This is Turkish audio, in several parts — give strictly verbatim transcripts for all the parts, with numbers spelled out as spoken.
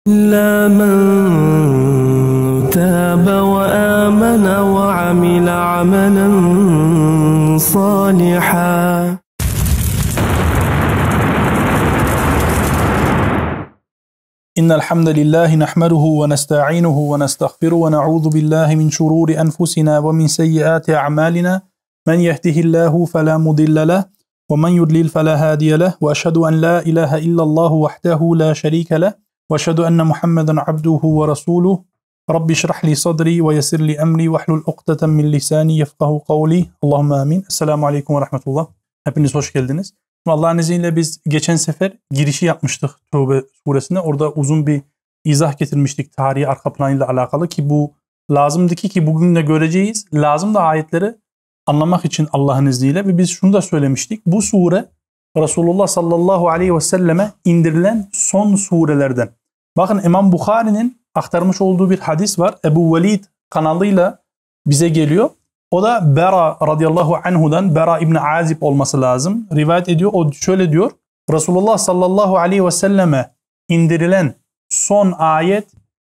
إلا من تاب وآمن وعمل عملا صالحا. إن الحمد لله نحمده ونستعينه ونستغفره ونعوذ بالله من شرور أنفسنا ومن سيئات أعمالنا من يهده الله فلا مضل له ومن يضلل فلا هادي له وأشهد أن لا إله إلا الله وحده لا شريك له وأشهد أن محمدا عبده ورسوله رب اشرح لي صدري ويسر لي أمري واحلل عقدة من لساني يفقهوا قولي اللهم آمين. Esselamu Aleyküm ve Rahmetullah. Hepiniz hoş geldiniz. Allah'ın izniyle biz geçen sefer girişi yapmıştık Tevbe suresine. Orada uzun bir izah getirmiştik tarihi arka planıyla alakalı ki bu lazımdı ki ki bugün de göreceğiz. Lazım da ayetleri anlamak için Allah'ın izniyle ve biz şunu da söylemiştik. Bu sure Resulullah sallallahu aleyhi ve selleme indirilen son surelerden. Bakın İmam Bukhari'nin aktarmış olduğu bir hadis var. Ebu Velid kanalıyla bize geliyor. O da Bera radıyallahu anhu'dan, Bera İbni Azib olması lazım. Rivayet ediyor. O şöyle diyor. Resulullah sallallahu aleyhi ve selleme indirilen son ayet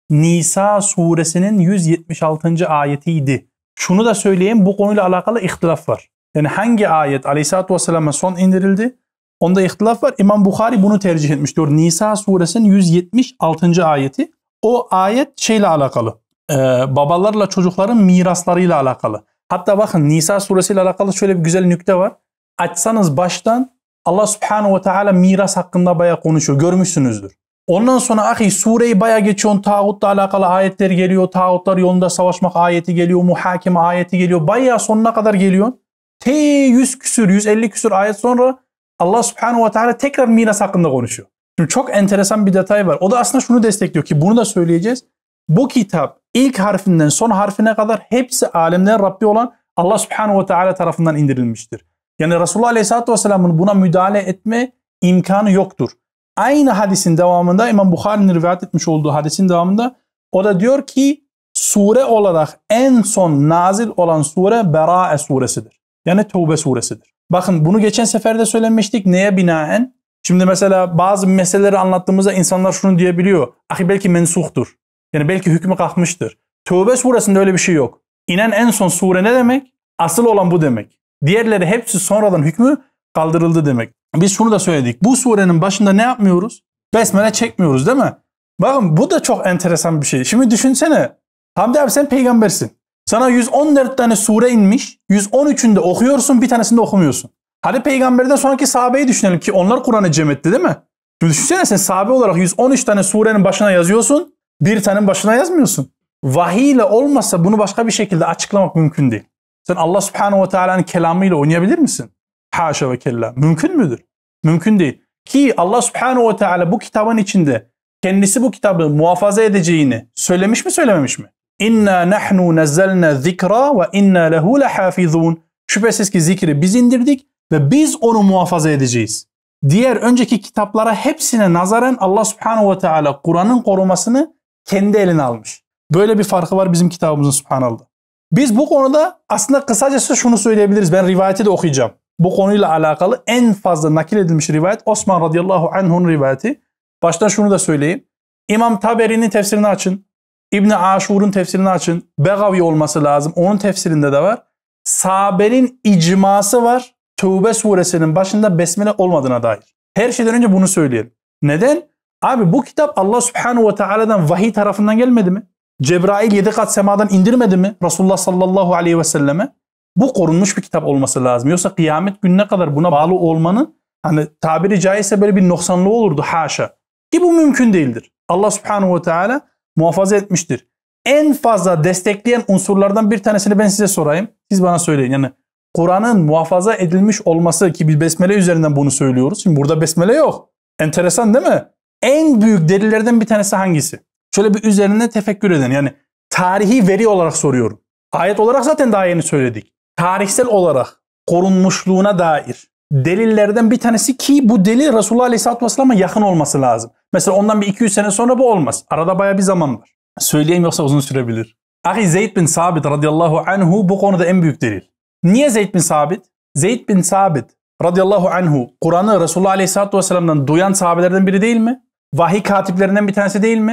Nisa suresinin yüz yetmiş altıncı ayetiydi. Şunu da söyleyeyim, bu konuyla alakalı ihtilaf var. Yani hangi ayet aleyhissalatü vesselam'a son indirildi? Onda ihtilaf var. İmam Bukhari bunu tercih etmiş diyor. Nisa suresinin yüz yetmiş altıncı ayeti. O ayet şeyle alakalı. Ee, babalarla çocukların miraslarıyla alakalı. Hatta bakın Nisa suresiyle alakalı şöyle bir güzel nükte var. Açsanız baştan Allah subhanahu ve teala miras hakkında bayağı konuşuyor. Görmüşsünüzdür. Ondan sonra ahi sureyi bayağı geçiyor. Tağutla alakalı ayetler geliyor. Tağutlar yolunda savaşmak ayeti geliyor. Muhakeme ayeti geliyor. Bayağı sonuna kadar geliyor. T yüz küsür, yüz elli küsür ayet sonra Allah subhanahu ve teala tekrar miras hakkında konuşuyor. Şimdi çok enteresan bir detay var. O da aslında şunu destekliyor ki bunu da söyleyeceğiz. Bu kitap ilk harfinden son harfine kadar hepsi alemlerin Rabbi olan Allah subhanahu ve teala tarafından indirilmiştir. Yani Resulullah aleyhissalatü vesselamın buna müdahale etme imkanı yoktur. Aynı hadisin devamında İmam Bukhari'nin rivayet etmiş olduğu hadisin devamında o da diyor ki sure olarak en son nazil olan sure Berae suresidir. Yani Tevbe suresidir. Bakın bunu geçen seferde söylemiştik. Neye binaen? Şimdi mesela bazı meseleleri anlattığımızda insanlar şunu diyebiliyor. Ahi belki mensuhtur. Yani belki hükmü kalkmıştır. Tevbe suresinde öyle bir şey yok. İnen en son sure ne demek? Asıl olan bu demek. Diğerleri hepsi sonradan hükmü kaldırıldı demek. Biz şunu da söyledik. Bu surenin başında ne yapmıyoruz? Besmele çekmiyoruz değil mi? Bakın bu da çok enteresan bir şey. Şimdi düşünsene. Hamdi abi sen peygambersin. Sana yüz on dört tane sure inmiş. yüz on üçünde okuyorsun, bir tanesinde okumuyorsun. Hadi peygamberden sonraki sahabeyi düşünelim ki onlar Kur'an'ı cem etti değil mi? Şimdi düşünsene sen sahabe olarak yüz on üç tane surenin başına yazıyorsun. Bir tanenin başına yazmıyorsun. Vahiy ile olmazsa bunu başka bir şekilde açıklamak mümkün değil. Sen Allah subhanahu ve teala'nın kelamıyla oynayabilir misin? Haşa ve kella. Mümkün müdür? Mümkün değil. Ki Allah subhanahu ve teala bu kitabın içinde kendisi bu kitabı muhafaza edeceğini söylemiş mi söylememiş mi? İnna nahnu nazzalna zikra ve inna lehu lahafizun. Şüphesiz ki zikri biz indirdik ve biz onu muhafaza edeceğiz. Diğer önceki kitaplara hepsine nazaran Allah subhanahu ve teala Kur'an'ın korumasını kendi eline almış. Böyle bir farkı var bizim kitabımızın subhanallah. Biz bu konuda aslında kısacası şunu söyleyebiliriz. Ben rivayeti de okuyacağım. Bu konuyla alakalı en fazla nakil edilmiş rivayet Osman radıyallahu anh'un rivayeti. Baştan şunu da söyleyeyim. İmam Taberi'nin tefsirini açın. İbn Aşur'un tefsirini açın. Begavi olması lazım. Onun tefsirinde de var. Sahabenin icması var. Tevbe suresinin başında besmele olmadığına dair. Her şeyden önce bunu söyleyelim. Neden? Abi bu kitap Allah subhanahu ve teala'dan vahiy tarafından gelmedi mi? Cebrail yedi kat semadan indirmedi mi? Resulullah sallallahu aleyhi ve selleme. Bu korunmuş bir kitap olması lazım. Yoksa kıyamet gününe kadar buna bağlı olmanın hani tabiri caizse böyle bir noksanlığı olurdu haşa. Ki bu mümkün değildir. Allah subhanahu ve teala muhafaza etmiştir. En fazla destekleyen unsurlardan bir tanesini ben size sorayım. Siz bana söyleyin. Yani Kur'an'ın muhafaza edilmiş olması ki biz besmele üzerinden bunu söylüyoruz. Şimdi burada besmele yok. Enteresan değil mi? En büyük delillerden bir tanesi hangisi? Şöyle bir üzerine tefekkür edin. Yani tarihi veri olarak soruyorum. Ayet olarak zaten daha yeni söyledik. Tarihsel olarak korunmuşluğuna dair delillerden bir tanesi ki bu delil Resulullah Aleyhisselatü Vesselam'a yakın olması lazım. Mesela ondan bir iki yüz sene sonra bu olmaz. Arada baya bir zaman var. Söyleyeyim yoksa uzun sürebilir. Ahi Zeyd bin Sabit radıyallahu anhu bu konuda en büyük delil. Niye Zeyd bin Sabit? Zeyd bin Sabit radıyallahu anhu Kur'an'ı Resulullah Aleyhisselatü Vesselam'dan duyan sahabelerden biri değil mi? Vahiy katiplerinden bir tanesi değil mi?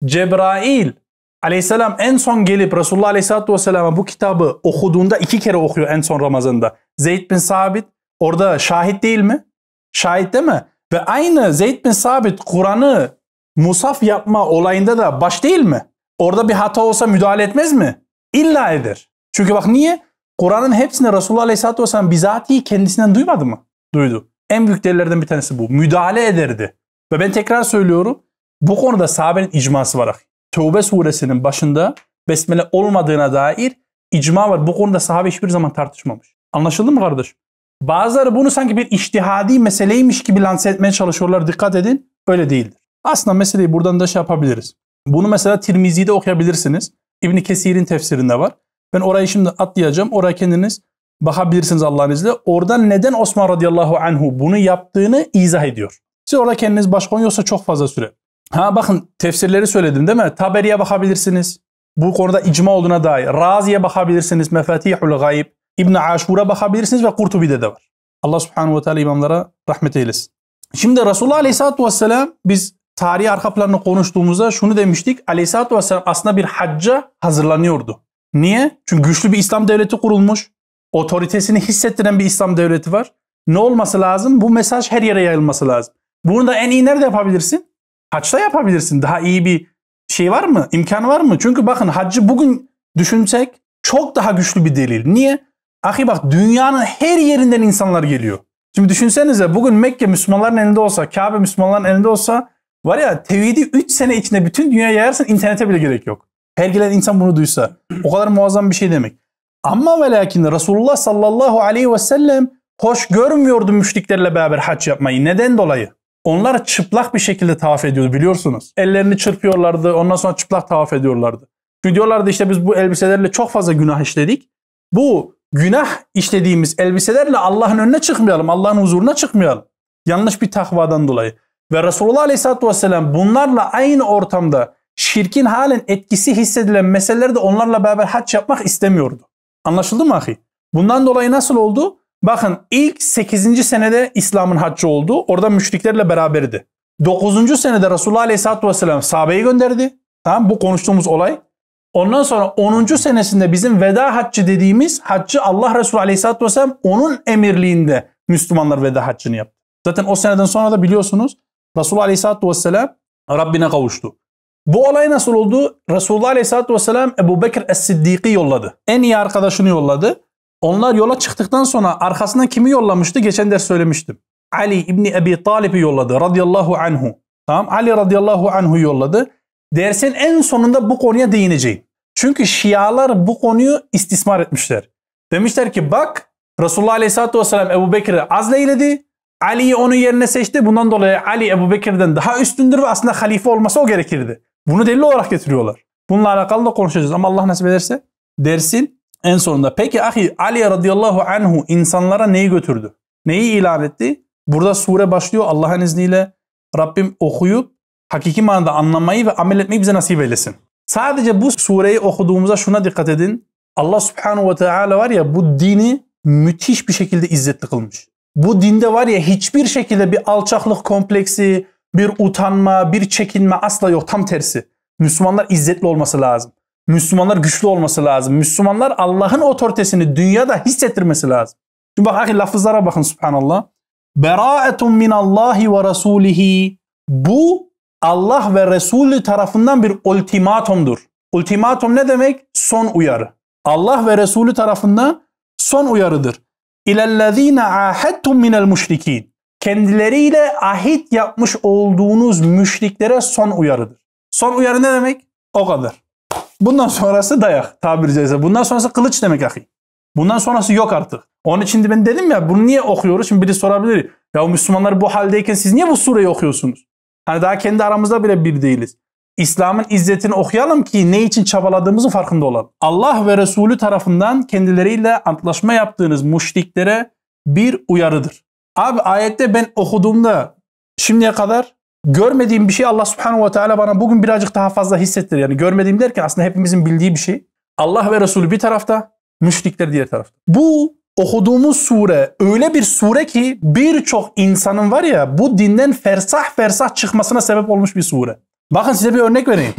Cebrail aleyhisselam en son gelip Resulullah aleyhisselatü vesselam'a bu kitabı okuduğunda iki kere okuyor en son Ramazan'da. Zeyd bin Sabit orada şahit değil mi? Şahit değil mi? Ve aynı Zeyd bin Sabit Kur'an'ı musaf yapma olayında da baş değil mi? Orada bir hata olsa müdahale etmez mi? İlla eder. Çünkü bak niye? Kur'an'ın hepsini Resulullah aleyhisselatü vesselam bizatihi kendisinden duymadı mı? Duydu. En büyük delillerden bir tanesi bu. Müdahale ederdi. Ve ben tekrar söylüyorum. Bu konuda sahabenin icması var. Tevbe suresinin başında besmele olmadığına dair icma var. Bu konuda sahabe hiçbir zaman tartışmamış. Anlaşıldı mı kardeş? Bazıları bunu sanki bir içtihadi meseleymiş gibi lanse etmeye çalışıyorlar. Dikkat edin. Öyle değildir. Aslında meseleyi buradan da şey yapabiliriz. Bunu mesela Tirmizi'de okuyabilirsiniz. İbn-i Kesir'in tefsirinde var. Ben orayı şimdi atlayacağım. Oraya kendiniz bakabilirsiniz Allah'ın izniyle. Oradan neden Osman radıyallahu anhu bunu yaptığını izah ediyor. Siz orada kendiniz baş koyun yoksa çok fazla süre. Ha bakın tefsirleri söyledim değil mi? Taberi'ye bakabilirsiniz. Bu konuda icma olduğuna dair. Razi'ye bakabilirsiniz. Mefatihul Gayb. İbn Aşur'a bakabilirsiniz ve Kurtubi'de de var. Allah subhanahu ve teala imamlara rahmet eylesin. Şimdi Resulullah aleyhissalatü vesselam biz tarihi arka planını konuştuğumuzda şunu demiştik. Aleyhissalatü vesselam aslında bir hacca hazırlanıyordu. Niye? Çünkü güçlü bir İslam devleti kurulmuş. Otoritesini hissettiren bir İslam devleti var. Ne olması lazım? Bu mesaj her yere yayılması lazım. Bunu da en iyi nerede yapabilirsin? Haçta yapabilirsin. Daha iyi bir şey var mı? İmkan var mı? Çünkü bakın haccı bugün düşünsek çok daha güçlü bir delil. Niye? Ahi bak dünyanın her yerinden insanlar geliyor. Şimdi düşünsenize bugün Mekke Müslümanların elinde olsa, Kabe Müslümanların elinde olsa var ya tevhidi üç sene içinde bütün dünyaya yayarsın internete bile gerek yok. Her gelen insan bunu duysa. O kadar muazzam bir şey demek. Ama ve lakin Resulullah sallallahu aleyhi ve sellem hoş görmüyordu müşriklerle beraber hac yapmayı. Neden dolayı? Onlar çıplak bir şekilde tavaf ediyordu biliyorsunuz. Ellerini çırpıyorlardı ondan sonra çıplak tavaf ediyorlardı. Çünkü diyorlardı işte biz bu elbiselerle çok fazla günah işledik. Bu günah işlediğimiz elbiselerle Allah'ın önüne çıkmayalım. Allah'ın huzuruna çıkmayalım. Yanlış bir takvadan dolayı. Ve Resulullah aleyhisselatü vesselam bunlarla aynı ortamda şirkin halen etkisi hissedilen meselelerde onlarla beraber hac yapmak istemiyordu. Anlaşıldı mı ahi? Bundan dolayı nasıl oldu? Bakın ilk sekizinci senede İslam'ın haccı oldu. Orada müşriklerle beraberdi. dokuzuncu senede Resulullah aleyhisselatü vesselam sahabeyi gönderdi. Tamam, bu konuştuğumuz olay. Ondan sonra onuncu senesinde bizim veda haccı dediğimiz haccı Allah Resulü aleyhisselatü vesselam onun emirliğinde Müslümanlar veda haccını yaptı. Zaten o seneden sonra da biliyorsunuz Resulullah aleyhisselatü vesselam Rabbine kavuştu. Bu olay nasıl oldu? Resulullah aleyhisselatü vesselam Ebu Bekir Es-Siddiq'i yolladı. En iyi arkadaşını yolladı. Onlar yola çıktıktan sonra arkasından kimi yollamıştı? Geçen ders söylemiştim. Ali İbni Ebi Talib'i yolladı radıyallahu anhu. Tamam, Ali radıyallahu anhu yolladı. Dersin en sonunda bu konuya değineceğim. Çünkü Şialar bu konuyu istismar etmişler. Demişler ki bak Resulullah aleyhisselatü vesselam Ebu Bekir'i azleyledi. Ali'yi onun yerine seçti. Bundan dolayı Ali Ebu Bekir'den daha üstündür ve aslında halife olması o gerekirdi. Bunu delil olarak getiriyorlar. Bununla alakalı da konuşacağız ama Allah nasip ederse dersin en sonunda. Peki ahi Ali radıyallahu anhu insanlara neyi götürdü? Neyi ilan etti? Burada sure başlıyor. Allah'ın izniyle Rabbim okuyup hakiki manada anlamayı ve amel etmeyi bize nasip eylesin. Sadece bu sureyi okuduğumuzda şuna dikkat edin. Allah subhanahu ve teala var ya bu dini müthiş bir şekilde izzetli kılmış. Bu dinde var ya hiçbir şekilde bir alçaklık kompleksi, bir utanma, bir çekinme asla yok. Tam tersi. Müslümanlar izzetli olması lazım. Müslümanlar güçlü olması lazım. Müslümanlar Allah'ın otoritesini dünyada hissettirmesi lazım. Şimdi bak ahi lafızlara bakın subhanallah. Bera'etun minallahi ve rasulihi. Bu Allah ve Resulü tarafından bir ultimatomdur. Ultimatom ne demek? Son uyarı. Allah ve Resulü tarafından son uyarıdır. İlellezine ahadtum minel müşrikin. Kendileriyle ahit yapmış olduğunuz müşriklere son uyarıdır. Son uyarı ne demek? O kadar. Bundan sonrası dayak tabiri caizse. Bundan sonrası kılıç demek ahi. Bundan sonrası yok artık. Onun için de ben dedim ya bunu niye okuyoruz? Şimdi biri sorabilir. Ya Müslümanlar bu haldeyken siz niye bu sureyi okuyorsunuz? Hani daha kendi aramızda bile bir değiliz. İslam'ın izzetini okuyalım ki ne için çabaladığımızın farkında olalım. Allah ve Resulü tarafından kendileriyle antlaşma yaptığınız müşriklere bir uyarıdır. Abi ayette ben okuduğumda şimdiye kadar görmediğim bir şey Allah subhanahu ve teala bana bugün birazcık daha fazla hissettir. Yani görmediğim derken aslında hepimizin bildiği bir şey. Allah ve Resulü bir tarafta, müşrikler diğer tarafta. Bu okuduğumuz sure öyle bir sure ki birçok insanın var ya bu dinden fersah fersah çıkmasına sebep olmuş bir sure. Bakın size bir örnek vereyim.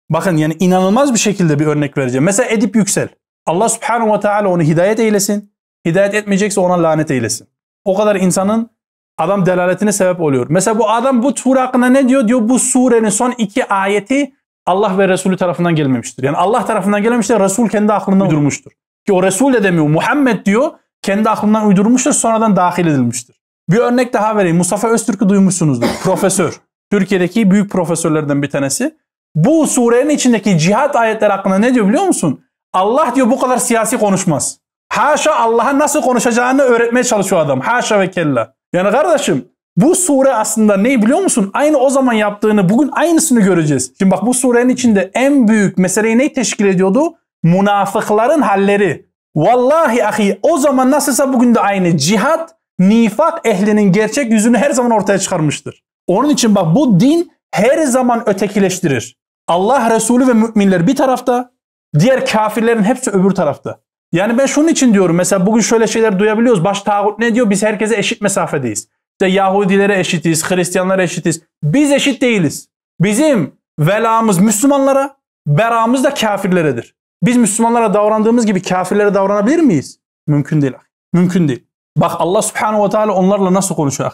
Bakın yani inanılmaz bir şekilde bir örnek vereceğim. Mesela Edip Yüksel. Allah subhanahu ve teala onu hidayet eylesin. Hidayet etmeyecekse ona lanet eylesin. O kadar insanın adam delaletine sebep oluyor. Mesela bu adam bu sure hakkında ne diyor? Diyor bu surenin son iki ayeti Allah ve Resulü tarafından gelmemiştir. Yani Allah tarafından gelmemiştir, Resul kendi aklından uydurmuştur. Ki o Resul de demiyor, Muhammed diyor, kendi aklından uydurmuştur, sonradan dahil edilmiştir. Bir örnek daha vereyim. Mustafa Öztürk'ü duymuşsunuzdur. Profesör. Türkiye'deki büyük profesörlerden bir tanesi. Bu surenin içindeki cihat ayetleri hakkında ne diyor biliyor musun? Allah diyor bu kadar siyasi konuşmaz. Haşa, Allah'a nasıl konuşacağını öğretmeye çalışıyor adam. Haşa ve kella. Yani kardeşim bu sure aslında ne biliyor musun? Aynı o zaman yaptığını bugün aynısını göreceğiz. Şimdi bak bu surenin içinde en büyük meseleyi ne teşkil ediyordu? Münafıkların halleri. Vallahi ahi o zaman nasılsa bugün de aynı. Cihat, nifak ehlinin gerçek yüzünü her zaman ortaya çıkarmıştır. Onun için bak bu din her zaman ötekileştirir. Allah Resulü ve müminler bir tarafta, diğer kafirlerin hepsi öbür tarafta. Yani ben şunun için diyorum, mesela bugün şöyle şeyler duyabiliyoruz. Baş tağut ne diyor? Biz herkese eşit mesafedeyiz. İşte Yahudilere eşitiz, Hristiyanlara eşitiz. Biz eşit değiliz. Bizim velamız Müslümanlara, beramız da kafirleredir. Biz Müslümanlara davrandığımız gibi kafirlere davranabilir miyiz? Mümkün değil. Mümkün değil. Bak Allah subhanahu ve teala onlarla nasıl konuşuyor?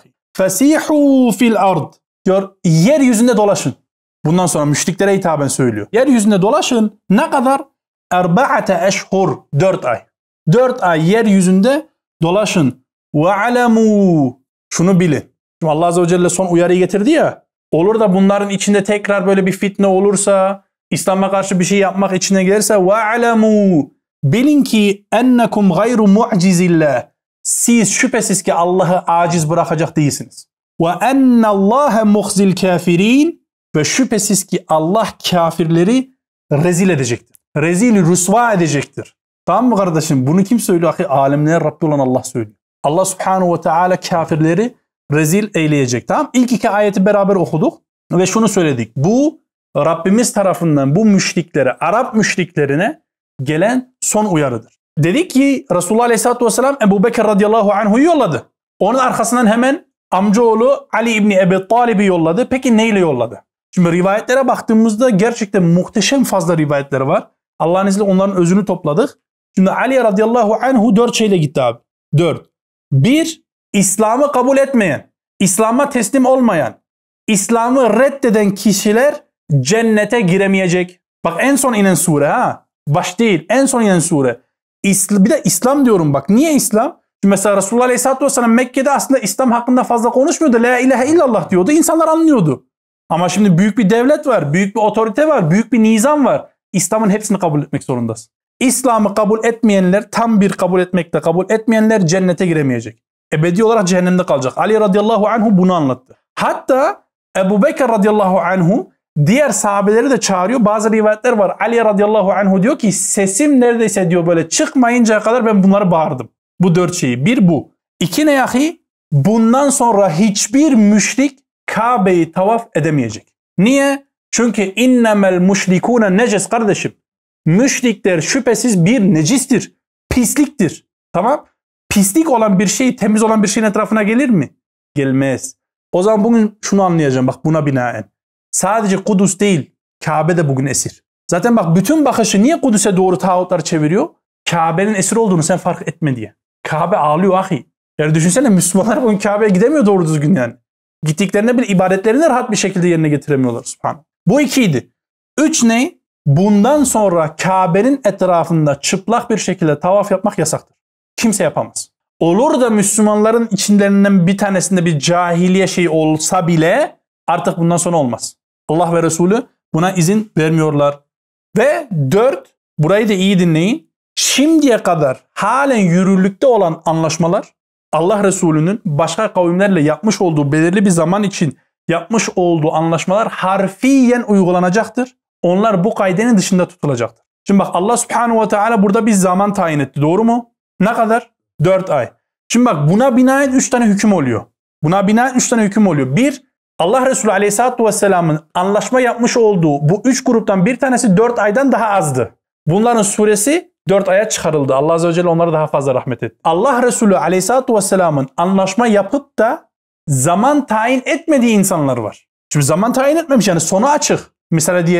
Fesihu fil ard. Diyor yeryüzünde dolaşın. Bundan sonra müşriklere hitaben söylüyor. Yeryüzünde dolaşın. Ne kadar? Erba'ate eşhur. Dört ay. Dört ay yeryüzünde dolaşın. Ve alemu. Şunu bilin. Şimdi Allah Azze ve Celle son uyarıyı getirdi ya. Olur da bunların içinde tekrar böyle bir fitne olursa, İslam'a karşı bir şey yapmak içine gelirse ve alemu. Bilin ki ennekum gayru mu'cizillah. Siz şüphesiz ki Allah'ı aciz bırakacak değilsiniz. Ve ennallâhe muhzil kafirin. Ve şüphesiz ki Allah kafirleri rezil edecektir. Rezil rüsva edecektir. Tamam mı kardeşim? Bunu kim söylüyor? Alemlerin Rabbi olan Allah söylüyor. Allah subhanahu ve teala kafirleri rezil eyleyecek. Tamam. İlk iki ayeti beraber okuduk ve şunu söyledik. Bu Rabbimiz tarafından bu müşriklere, Arap müşriklerine gelen son uyarıdır. Dedik ki Resulullah Aleyhisselatü Vesselam Ebu Bekir radıyallahu anhu'yu yolladı. Onun arkasından hemen amcaoğlu Ali İbni Ebi Talib'i yolladı. Peki neyle yolladı? Şimdi rivayetlere baktığımızda gerçekten muhteşem fazla rivayetler var. Allah'ın izniyle onların özünü topladık. Şimdi Ali radıyallahu anhu dört şeyle gitti abi. Dört. Bir, İslam'ı kabul etmeyen, İslam'a teslim olmayan, İslam'ı reddeden kişiler cennete giremeyecek. Bak en son inen sure ha. Baş değil, en son inen sure. Bir de İslam diyorum bak. Niye İslam? Şimdi mesela Resulullah Aleyhisselatü Vesselam Mekke'de aslında İslam hakkında fazla konuşmuyordu. La ilahe illallah diyordu. İnsanlar anlıyordu. Ama şimdi büyük bir devlet var, büyük bir otorite var, büyük bir nizam var. İslam'ın hepsini kabul etmek zorundasın. İslam'ı kabul etmeyenler, tam bir kabul etmekle kabul etmeyenler cennete giremeyecek. Ebedi olarak cehennemde kalacak. Ali radıyallahu anhu bunu anlattı. Hatta Ebu Bekir radıyallahu anhu diğer sahabeleri de çağırıyor. Bazı rivayetler var. Ali radıyallahu anhu diyor ki sesim neredeyse diyor böyle çıkmayıncaya kadar ben bunları bağırdım. Bu dört şeyi. Bir bu. İki ne yahi? Bundan sonra hiçbir müşrik Kabe'yi tavaf edemeyecek. Niye? Çünkü innemel müşrikûne neces kardeşim. Müşrikler şüphesiz bir necistir. Pisliktir. Tamam? Pislik olan bir şey, temiz olan bir şeyin etrafına gelir mi? Gelmez. O zaman bugün şunu anlayacağım bak buna binaen. Sadece Kudüs değil, Kabe de bugün esir. Zaten bak bütün bakışı niye Kudüs'e doğru tağutları çeviriyor? Kabe'nin esir olduğunu sen fark etme diye. Kabe ağlıyor ahi. Yani düşünsene Müslümanlar bugün Kabe'ye gidemiyor doğru düzgün yani. Gittiklerinde bile ibadetlerini rahat bir şekilde yerine getiremiyorlar. Subhanallah. Bu ikiydi. Üç ne? Bundan sonra Kabe'nin etrafında çıplak bir şekilde tavaf yapmak yasaktır. Kimse yapamaz. Olur da Müslümanların içlerinden bir tanesinde bir cahiliye şeyi olsa bile artık bundan sonra olmaz. Allah ve Resulü buna izin vermiyorlar. Ve dört, burayı da iyi dinleyin. Şimdiye kadar halen yürürlükte olan anlaşmalar Allah Resulü'nün başka kavimlerle yapmış olduğu belirli bir zaman için yapmış olduğu anlaşmalar harfiyen uygulanacaktır. Onlar bu kaidenin dışında tutulacaktır. Şimdi bak Allah Subhanahu ve Teala burada bir zaman tayin etti. Doğru mu? Ne kadar? Dört ay. Şimdi bak buna binaen üç tane hüküm oluyor. Buna binaen üç tane hüküm oluyor. Bir, Allah Resulü Aleyhisselatü Vesselam'ın anlaşma yapmış olduğu bu üç gruptan bir tanesi dört aydan daha azdı. Bunların suresi dört aya çıkarıldı. Allah Azze ve Celle onlara daha fazla rahmet etti. Allah Resulü Aleyhisselatü Vesselam'ın anlaşma yapıp da zaman tayin etmediği insanlar var. Şimdi zaman tayin etmemiş yani sonu açık. Mesela diyelim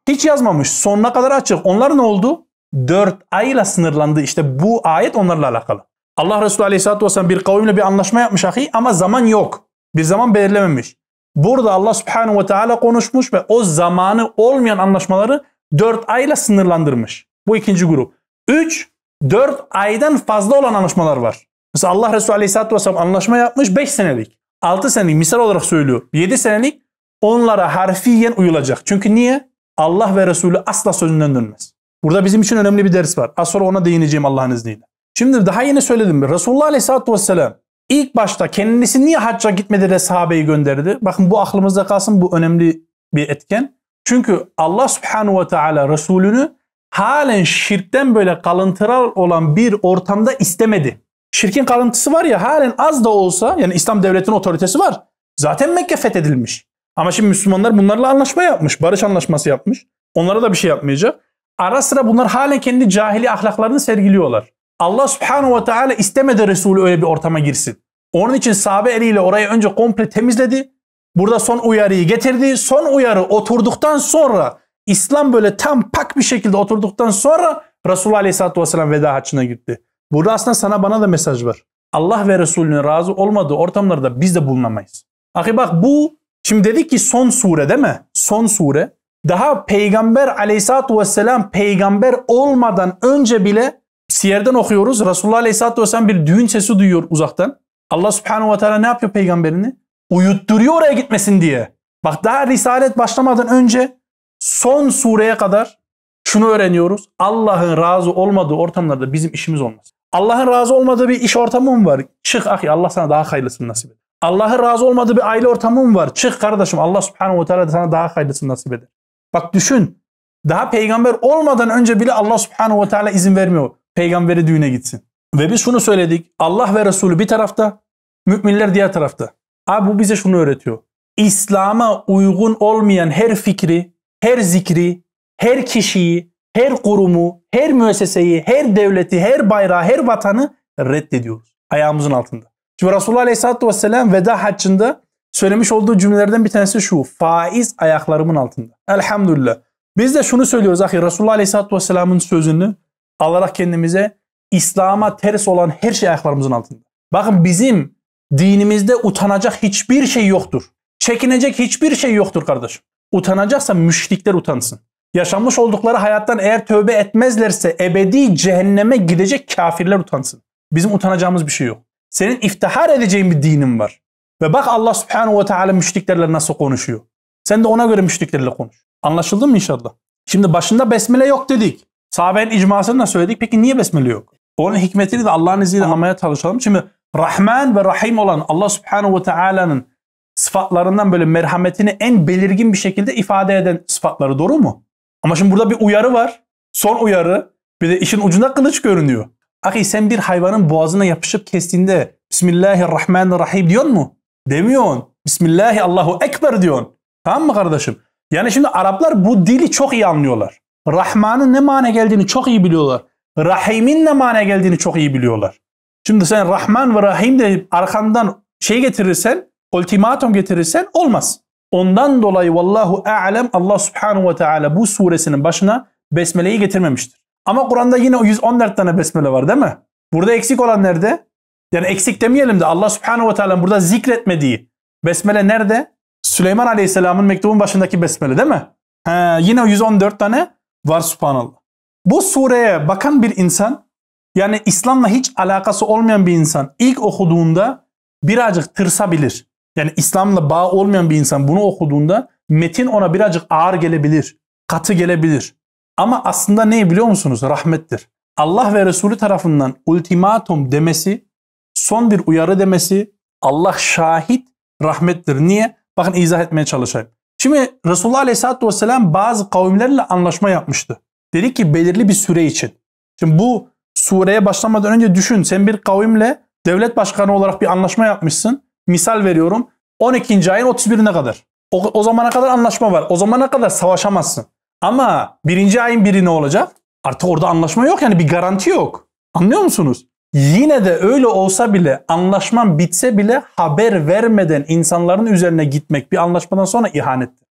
Hiç yazmamış. Sonuna kadar açık. Onlar ne oldu? Dört ayla sınırlandı. İşte bu ayet onlarla alakalı. Allah Resulü Aleyhisselatü Vesselam bir kavimle bir anlaşma yapmış ahi ama zaman yok. Bir zaman belirlememiş. Burada Allah Subhanahu ve Teala konuşmuş ve o zamanı olmayan anlaşmaları dört ayla sınırlandırmış. Bu ikinci grup. Üç, dört aydan fazla olan anlaşmalar var. Mesela Allah Resulü Aleyhisselatü Vesselam anlaşma yapmış beş senelik. altı senelik misal olarak söylüyor. yedi senelik onlara harfiyen uyulacak. Çünkü niye? Allah ve Resulü asla sözünden dönmez. Burada bizim için önemli bir ders var. Az sonra ona değineceğim Allah'ın izniyle. Şimdi daha yeni söyledim. Resulullah Aleyhisselatü Vesselam ilk başta kendisi niye hacca gitmedi de sahabeyi gönderdi? Bakın bu aklımızda kalsın, bu önemli bir etken. Çünkü Allah Subhanahu ve Teala Resulünü halen şirkten böyle kalıntıral olan bir ortamda istemedi. Şirkin kalıntısı var ya, halen az da olsa, yani İslam devletinin otoritesi var. Zaten Mekke fethedilmiş. Ama şimdi Müslümanlar bunlarla anlaşma yapmış. Barış anlaşması yapmış. Onlara da bir şey yapmayacak. Ara sıra bunlar halen kendi cahili ahlaklarını sergiliyorlar. Allah Subhanahu ve Teala istemedi Resulü öyle bir ortama girsin. Onun için sahabe eliyle orayı önce komple temizledi. Burada son uyarıyı getirdi. Son uyarı oturduktan sonra, İslam böyle tam pak bir şekilde oturduktan sonra Resulullah Aleyhisselatü Vesselam veda haccına gitti. Burada aslında sana bana da mesaj var. Allah ve Resulünün razı olmadığı ortamlarda biz de bulunamayız. Akı bak, bu şimdi dedik ki son sure değil mi? Son sure. Daha Peygamber Aleyhisselatü Vesselam peygamber olmadan önce bile siyerden okuyoruz. Resulullah Aleyhisselatü Vesselam bir düğün sesi duyuyor uzaktan. Allah Subhanahu ve Teala ne yapıyor peygamberini? Uyutturuyor oraya gitmesin diye. Bak, daha risalet başlamadan önce son sureye kadar şunu öğreniyoruz. Allah'ın razı olmadığı ortamlarda bizim işimiz olmaz. Allah'ın razı olmadığı bir iş ortamı mı var? Çık ahi, Allah sana daha hayırlısını nasip eder. Allah'ın razı olmadığı bir aile ortamı mı var? Çık kardeşim, Allah Subhanahu ve Teala sana daha hayırlısını nasip eder. Bak düşün. Daha peygamber olmadan önce bile Allah Subhanahu ve Teala izin vermiyor peygamberi düğüne gitsin. Ve biz şunu söyledik. Allah ve Resulü bir tarafta, müminler diğer tarafta. Abi bu bize şunu öğretiyor. İslam'a uygun olmayan her fikri, her zikri, her kişiyi, her kurumu, her müesseseyi, her devleti, her bayrağı, her vatanı reddediyoruz. Ayağımızın altında. Şimdi Resulullah Aleyhisselatü Vesselam veda haccında söylemiş olduğu cümlelerden bir tanesi şu. Faiz ayaklarımın altında. Elhamdülillah. Biz de şunu söylüyoruz ahi, Resulullah Aleyhisselatü Vesselam'ın sözünü alarak kendimize, İslam'a ters olan her şey ayaklarımızın altında. Bakın, bizim dinimizde utanacak hiçbir şey yoktur. Çekinecek hiçbir şey yoktur kardeşim. Utanacaksa müşrikler utansın. Yaşamış oldukları hayattan eğer tövbe etmezlerse ebedi cehenneme gidecek kafirler utansın. Bizim utanacağımız bir şey yok. Senin iftihar edeceğin bir dinin var. Ve bak Allah Subhanahu ve Teala müşriklerle nasıl konuşuyor. Sen de ona göre müşriklerle konuş. Anlaşıldı mı inşallah? Şimdi başında besmele yok dedik. Sahabenin icmasını da söyledik. Peki niye besmele yok? Onun hikmetini de Allah'ın izniyle anlamaya çalışalım. Şimdi Rahman ve Rahim olan Allah Subhanahu ve Teala'nın sıfatlarından böyle merhametini en belirgin bir şekilde ifade eden sıfatları, doğru mu? Ama şimdi burada bir uyarı var. Son uyarı. Bir de işin ucunda kılıç görünüyor. Akı, sen bir hayvanın boğazına yapışıp kestiğinde Bismillahirrahmanirrahim diyor mu? Demiyorsun. Bismillahi Allahu Ekber diyorsun. Tamam mı kardeşim? Yani şimdi Araplar bu dili çok iyi anlıyorlar. Rahman'ın ne mana geldiğini çok iyi biliyorlar. Rahim'in ne mana geldiğini çok iyi biliyorlar. Şimdi sen Rahman ve Rahim de arkandan şey getirirsen, ultimatum getirirsen olmaz. Ondan dolayı vallahu a'lem Allah Subhanahu ve Teala bu suresinin başına besmeleyi getirmemiştir. Ama Kur'an'da yine o yüz on dört tane besmele var değil mi? Burada eksik olan nerede? Yani eksik demeyelim de Allah Subhanahu ve Teala'nın burada zikretmediği besmele nerede? Süleyman Aleyhisselam'ın mektubun başındaki besmele değil mi? He, yine o yüz on dört tane var subhanallah. Bu sureye bakan bir insan, yani İslam'la hiç alakası olmayan bir insan ilk okuduğunda birazcık tırsabilir. Yani İslam'la bağ olmayan bir insan bunu okuduğunda metin ona birazcık ağır gelebilir, katı gelebilir. Ama aslında ne biliyor musunuz? Rahmettir. Allah ve Resulü tarafından ultimatum demesi, son bir uyarı demesi, Allah şahit, rahmettir. Niye? Bakın izah etmeye çalışayım. Şimdi Resulullah Aleyhisselatü Vesselam bazı kavimlerle anlaşma yapmıştı. Dedi ki belirli bir süre için. Şimdi bu sureye başlamadan önce düşün. Sen bir kavimle devlet başkanı olarak bir anlaşma yapmışsın. Misal veriyorum. on ikinci ayın otuz birine kadar. O, o zamana kadar anlaşma var. O zamana kadar savaşamazsın. Ama birinci ayın biri ne olacak? Artık orada anlaşma yok, yani bir garanti yok. Anlıyor musunuz? Yine de öyle olsa bile, anlaşman bitse bile haber vermeden insanların üzerine gitmek bir anlaşmadan sonra ihanettir.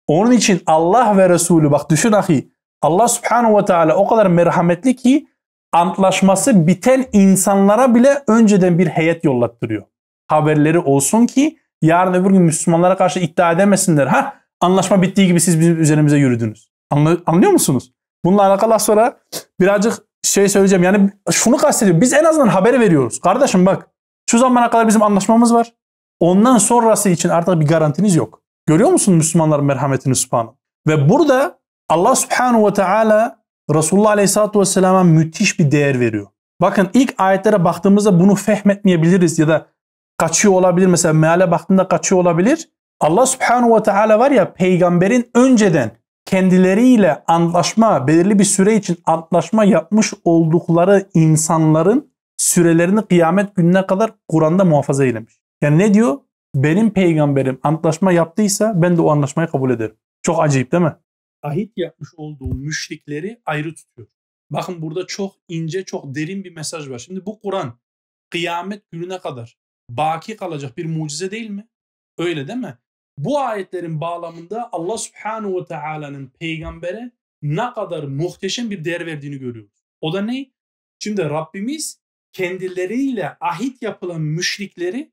Onun için Allah ve Resulü, bak düşün ahi, Allah Subhanahu ve Teala o kadar merhametli ki antlaşması biten insanlara bile önceden bir heyet yollattırıyor. Haberleri olsun ki yarın öbür gün Müslümanlara karşı iddia edemesinler. Ha, anlaşma bittiği gibi siz bizim üzerimize yürüdünüz. Anlıyor, anlıyor musunuz? Bununla alakalı sonra birazcık şey söyleyeceğim. Yani şunu kastediyorum. Biz en azından haberi veriyoruz. Kardeşim bak, şu zamana kadar bizim anlaşmamız var. Ondan sonrası için artık bir garantiniz yok. Görüyor musun Müslümanların merhametini subhanahu? Ve burada Allah subhanahu ve teala Resulullah aleyhissalatu vesselam'a müthiş bir değer veriyor. Bakın ilk ayetlere baktığımızda bunu fehmetmeyebiliriz ya da kaçıyor olabilir. Mesela meale baktığında kaçıyor olabilir. Allah subhanahu ve teala var ya, peygamberin önceden kendileriyle antlaşma, belirli bir süre için antlaşma yapmış oldukları insanların sürelerini kıyamet gününe kadar Kur'an'da muhafaza eylemiş. Yani ne diyor? Benim peygamberim antlaşma yaptıysa ben de o anlaşmayı kabul ederim. Çok acayip değil mi? Ahit yapmış olduğu müşrikleri ayrı tutuyor. Bakın burada çok ince, çok derin bir mesaj var. Şimdi bu Kur'an kıyamet gününe kadar baki kalacak bir mucize değil mi? Öyle değil mi? Bu ayetlerin bağlamında Allah Subhanahu ve Teala'nın peygambere ne kadar muhteşem bir değer verdiğini görüyoruz. O da ne? Şimdi Rabbimiz kendileriyle ahit yapılan müşrikleri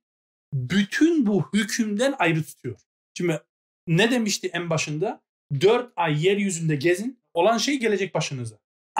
bütün bu hükümden ayrı tutuyor. Şimdi ne demişti en başında? Dört ay yeryüzünde gezin, olan şey gelecek başınıza.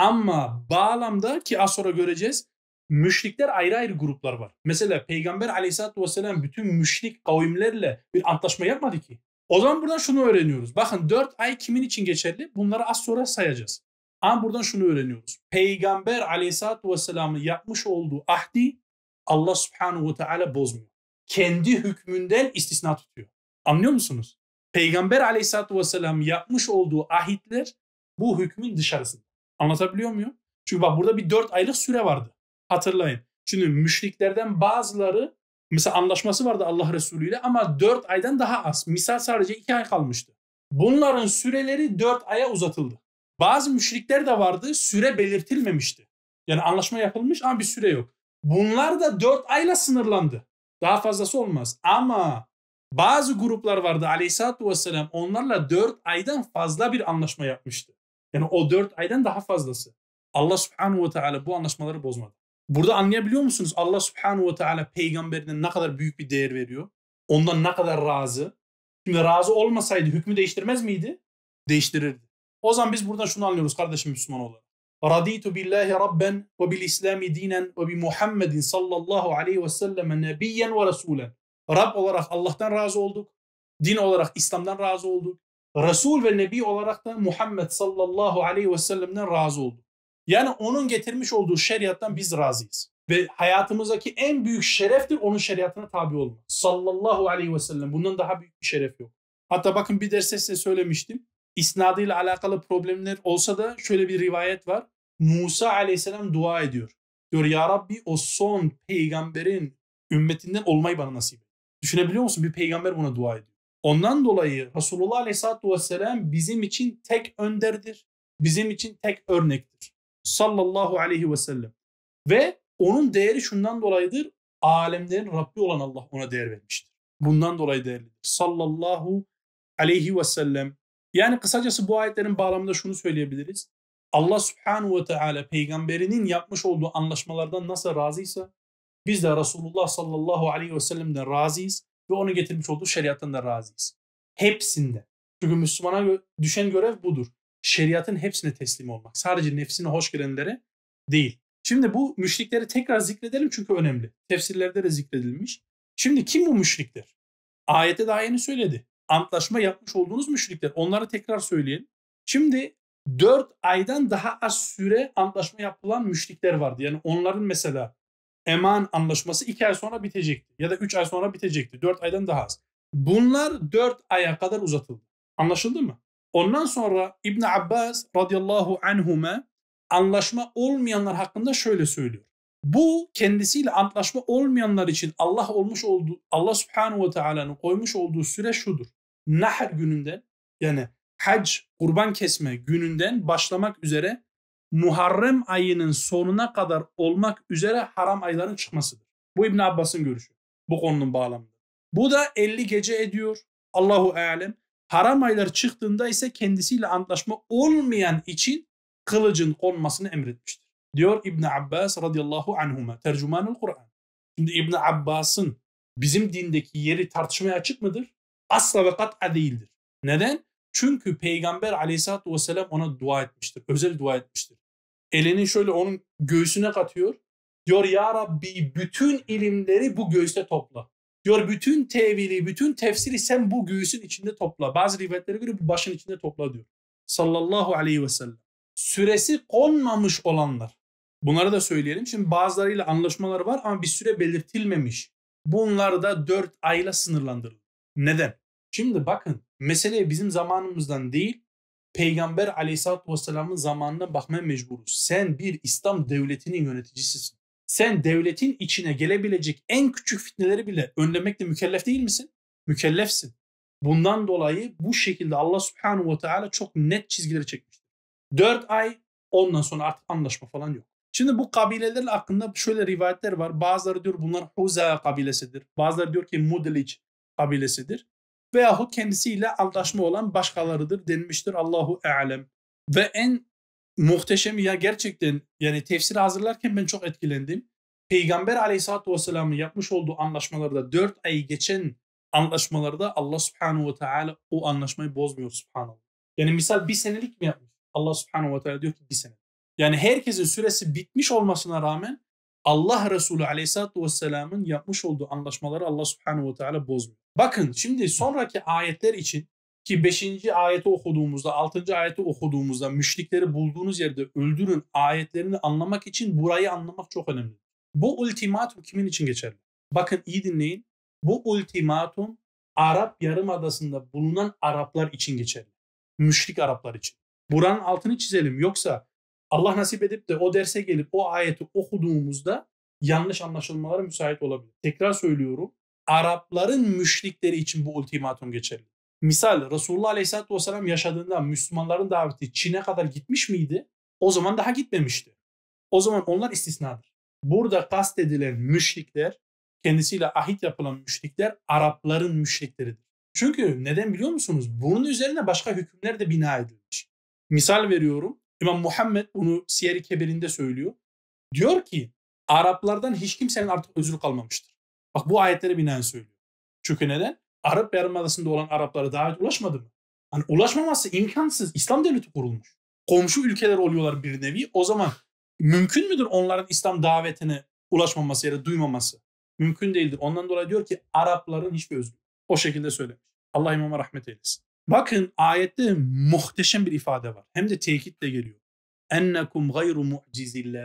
Ama bağlamda ki az sonra göreceğiz, müşrikler ayrı ayrı gruplar var. Mesela Peygamber aleyhissalatü vesselam bütün müşrik kavimlerle bir antlaşma yapmadı ki. O zaman buradan şunu öğreniyoruz. Bakın dört ay kimin için geçerli? Bunları az sonra sayacağız. Ama buradan şunu öğreniyoruz. Peygamber aleyhissalatü vesselamın yapmış olduğu ahdi Allah subhanahu ve teala bozmuyor. Kendi hükmünden istisna tutuyor. Anlıyor musunuz? Peygamber aleyhissalatü vesselam yapmış olduğu ahitler bu hükmün dışarısında. Anlatabiliyor muyum? Çünkü bak burada bir dört aylık süre vardı. Hatırlayın. Şimdi müşriklerden bazıları mesela anlaşması vardı Allah Resulü ile ama dört aydan daha az. Misal sadece iki ay kalmıştı. Bunların süreleri dört aya uzatıldı. Bazı müşrikler de vardı, süre belirtilmemişti. Yani anlaşma yapılmış ama bir süre yok. Bunlar da dört ayla sınırlandı. Daha fazlası olmaz. Ama bazı gruplar vardı aleyhissalatü vesselam, onlarla dört aydan fazla bir anlaşma yapmıştı. Yani o dört aydan daha fazlası. Allah subhanahu ve teala bu anlaşmaları bozmadı. Burada anlayabiliyor musunuz? Allah subhanahu ve teala peygamberine ne kadar büyük bir değer veriyor. Ondan ne kadar razı. Şimdi razı olmasaydı hükmü değiştirmez miydi? Değiştirirdi. O zaman biz buradan şunu anlıyoruz kardeşim Müslüman olarak. Raditu billahi rabben ve bil islami dinen ve bi Muhammedin sallallahu aleyhi ve sellem nebiyyen ve resulen. Rab olarak Allah'tan razı olduk. Din olarak İslam'dan razı olduk. Resul ve Nebi olarak da Muhammed sallallahu aleyhi ve sellem'den razı olduk. Yani onun getirmiş olduğu şeriattan biz razıyız. Ve hayatımızdaki en büyük şereftir onun şeriatına tabi olmak. Sallallahu aleyhi ve sellem. Bundan daha büyük bir şeref yok. Hatta bakın bir derste size söylemiştim. İsnadıyla alakalı problemler olsa da şöyle bir rivayet var. Musa aleyhisselam dua ediyor. Diyor ya Rabbi o son peygamberin ümmetinden olmayı bana nasip et. Düşünebiliyor musun? Bir peygamber buna dua ediyor. Ondan dolayı Resulullah aleyhisselatü vesselam bizim için tek önderdir. Bizim için tek örnektir. Sallallahu aleyhi ve sellem. Ve onun değeri şundan dolayıdır. Alemlerin Rabbi olan Allah ona değer vermiştir. Bundan dolayı değerlidir. Sallallahu aleyhi ve sellem. Yani kısacası bu ayetlerin bağlamında şunu söyleyebiliriz. Allah subhanahu ve teala peygamberinin yapmış olduğu anlaşmalardan nasıl razıysa biz de Resulullah sallallahu aleyhi ve sellem'den razıyız ve onun getirmiş olduğu şeriattan da razıyız. Hepsinde. Çünkü Müslümana düşen görev budur. Şeriatın hepsine teslim olmak. Sadece nefsine hoş gelenlere değil. Şimdi bu müşrikleri tekrar zikredelim çünkü önemli. Tefsirlerde de zikredilmiş. Şimdi kim bu müşrikler? Ayette daha yeni söyledi. Antlaşma yapmış olduğunuz müşrikler. Onları tekrar söyleyelim. Şimdi dört aydan daha az süre antlaşma yapılan müşrikler vardı. Yani onların mesela eman anlaşması iki ay sonra bitecekti. Ya da üç ay sonra bitecekti. Dört aydan daha az. Bunlar dört aya kadar uzatıldı. Anlaşıldı mı? Ondan sonra İbn Abbas radıyallahu anhuma anlaşma olmayanlar hakkında şöyle söylüyor. Bu kendisiyle antlaşma olmayanlar için Allah olmuş olduğu, Allah subhanahu ve teala'nın koymuş olduğu süre şudur. Nahr gününden yani hac, kurban kesme gününden başlamak üzere Muharrem ayının sonuna kadar olmak üzere haram ayların çıkmasıdır. Bu İbn Abbas'ın görüşü. Bu konunun bağlamında. Bu da elli gece ediyor. Allahu alem. Haram aylar çıktığında ise kendisiyle antlaşma olmayan için kılıcın konmasını emretmiştir. Diyor İbn Abbas radıyallahu anhuma, tercümanul Kur'an. Şimdi İbn Abbas'ın bizim dindeki yeri tartışmaya açık mıdır? Asla ve kat'a değildir. Neden? Çünkü Peygamber aleyhissalatü vesselam ona dua etmiştir. Özel dua etmiştir. Elini şöyle onun göğsüne katıyor. Diyor ya Rabbi bütün ilimleri bu göğüste topla. Diyor bütün tevili, bütün tefsiri sen bu göğsün içinde topla. Bazı rivayetlere göre bu başın içinde topla diyor. Sallallahu aleyhi ve sellem. Süresi konmamış olanlar. Bunları da söyleyelim. Şimdi bazılarıyla anlaşmalar var ama bir süre belirtilmemiş. Bunlar da dört ayla sınırlandırılır. Neden? Şimdi bakın mesele bizim zamanımızdan değil, Peygamber aleyhissalatü vesselamın zamanına bakmaya mecburuz. Sen bir İslam devletinin yöneticisisin. Sen devletin içine gelebilecek en küçük fitneleri bile önlemekle mükellef değil misin? Mükellefsin. Bundan dolayı bu şekilde Allah subhanahu ve teala çok net çizgileri çekmiştir. Dört ay, ondan sonra artık anlaşma falan yok. Şimdi bu kabileler hakkında şöyle rivayetler var. Bazıları diyor bunlar Huza kabilesidir. Bazıları diyor ki Mudlic kabilesidir. Veyahut kendisiyle antlaşma olan başkalarıdır denmiştir. Allahu alem. Ve en muhteşem ya gerçekten yani tefsiri hazırlarken ben çok etkilendim. Peygamber aleyhissalatü vesselam'ın yapmış olduğu anlaşmalarda dört ay geçen anlaşmalarda Allah subhanahu ve teala o anlaşmayı bozmuyor subhanallah. Yani misal bir senelik mi yapmış? Allah subhanahu ve teala diyor ki bir sene. Yani herkesin süresi bitmiş olmasına rağmen Allah Resulü aleyhissalatü vesselam'ın yapmış olduğu anlaşmaları Allah subhanahu ve teala bozmuyor. Bakın şimdi sonraki ayetler için ki beşinci ayeti okuduğumuzda, altıncı ayeti okuduğumuzda müşrikleri bulduğunuz yerde öldürün ayetlerini anlamak için burayı anlamak çok önemli. Bu ultimatum kimin için geçerli? Bakın iyi dinleyin. Bu ultimatum Arap Yarımadası'nda bulunan Araplar için geçerli. Müşrik Araplar için. Buranın altını çizelim. Yoksa Allah nasip edip de o derse gelip o ayeti okuduğumuzda yanlış anlaşılmalara müsait olabilir. Tekrar söylüyorum. Arapların müşrikleri için bu ultimatum geçerli. Misal Resulullah Aleyhisselatü Vesselam yaşadığında Müslümanların daveti Çin'e kadar gitmiş miydi? O zaman daha gitmemişti. O zaman onlar istisnadır. Burada kastedilen müşrikler, kendisiyle ahit yapılan müşrikler Arapların müşrikleridir. Çünkü neden biliyor musunuz? Bunun üzerine başka hükümler de bina edilmiş. Misal veriyorum. İmam Muhammed bunu Siyer-i Kebir'inde söylüyor. Diyor ki Araplardan hiç kimsenin artık özrü kalmamıştır. Bak bu ayetlere binaen söylüyor. Çünkü neden? Arap Yarımadası'nda olan Araplara davet ulaşmadı mı? Hani ulaşmaması imkansız. İslam devleti kurulmuş. Komşu ülkeler oluyorlar bir nevi. O zaman mümkün müdür onların İslam davetine ulaşmaması ya da duymaması? Mümkün değildir. Ondan dolayı diyor ki Arapların hiçbir özrü. O şekilde söylemiş. Allah imama rahmet eylesin. Bakın ayette muhteşem bir ifade var. Hem de tekitle geliyor. Ennekum gayru mu'cizillah.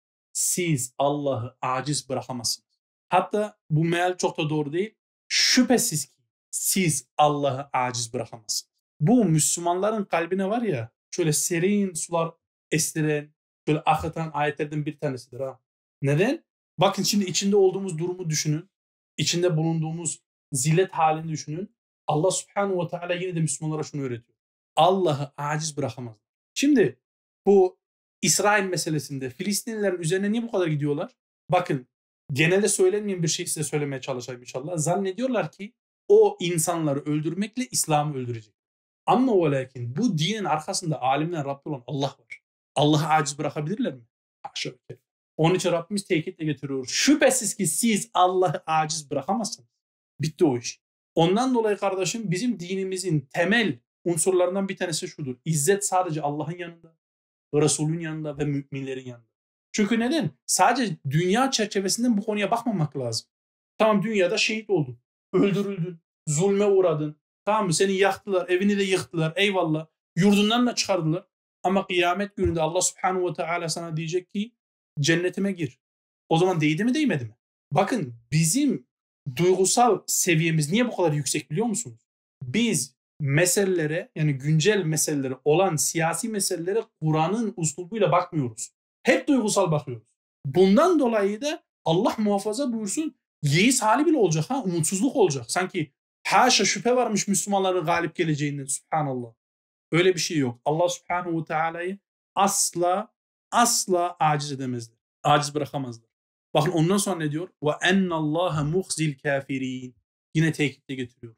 Siz Allah'ı aciz bırakamazsınız. Hatta bu meal çok da doğru değil. Şüphesiz ki siz Allah'ı aciz bırakamazsınız. Bu Müslümanların kalbine var ya şöyle serin sular estiren, şöyle akıtan ayetlerden bir tanesidir ha. Neden? Bakın şimdi içinde olduğumuz durumu düşünün. İçinde bulunduğumuz zillet halini düşünün. Allah subhanahu ve teala yine de Müslümanlara şunu öğretiyor. Allah'ı aciz bırakamaz. Şimdi bu İsrail meselesinde Filistinlilerin üzerine niye bu kadar gidiyorlar? Bakın genelde söylenmeyen bir şey size söylemeye çalışayım inşallah. Zannediyorlar ki o insanları öldürmekle İslam'ı öldürecek. Ama o lakin bu dinin arkasında alimler Rabbi olan Allah var. Allah'ı aciz bırakabilirler mi? Haşa. Onun için Rabbimiz tekitle getiriyor. Şüphesiz ki siz Allah'ı aciz bırakamazsınız. Bitti o iş. Ondan dolayı kardeşim bizim dinimizin temel unsurlarından bir tanesi şudur. İzzet sadece Allah'ın yanında, Resul'ün yanında ve müminlerin yanında. Çünkü neden? Sadece dünya çerçevesinden bu konuya bakmamak lazım. Tamam dünyada şehit oldun, öldürüldün, zulme uğradın. Tamam mı? Seni yaktılar, evini de yıktılar. Eyvallah. Yurdundan da çıkardılar. Ama kıyamet gününde Allah subhanahu ve teala sana diyecek ki cennetime gir. O zaman değdi mi değmedi mi? Bakın bizim duygusal seviyemiz niye bu kadar yüksek biliyor musunuz? Biz meselelere yani güncel meselelere olan siyasi meselelere Kur'an'ın uslubuyla bakmıyoruz. Hep duygusal bakıyoruz. Bundan dolayı da Allah muhafaza buyursun yeis hali bile olacak ha umutsuzluk olacak. Sanki haşa şüphe varmış Müslümanların galip geleceğinden subhanallah. Öyle bir şey yok. Allah subhanahu ve teala'yı asla asla aciz edemezler. Aciz bırakamazlar. Bakın ondan sonra ne diyor? Ve ennallaha muhzil kafirin. Yine tekitle getiriyor.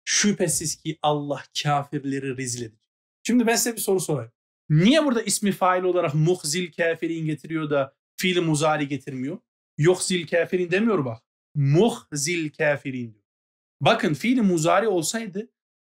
Şüphesiz ki Allah kafirleri rezil edecek. Şimdi ben size bir soru sorayım. Niye burada ismi fail olarak muhzil kafirin getiriyor da fiil muzari getirmiyor? Yuhzil kafirin demiyor bak. Muhzil kafirin diyor. Bakın fiil muzari olsaydı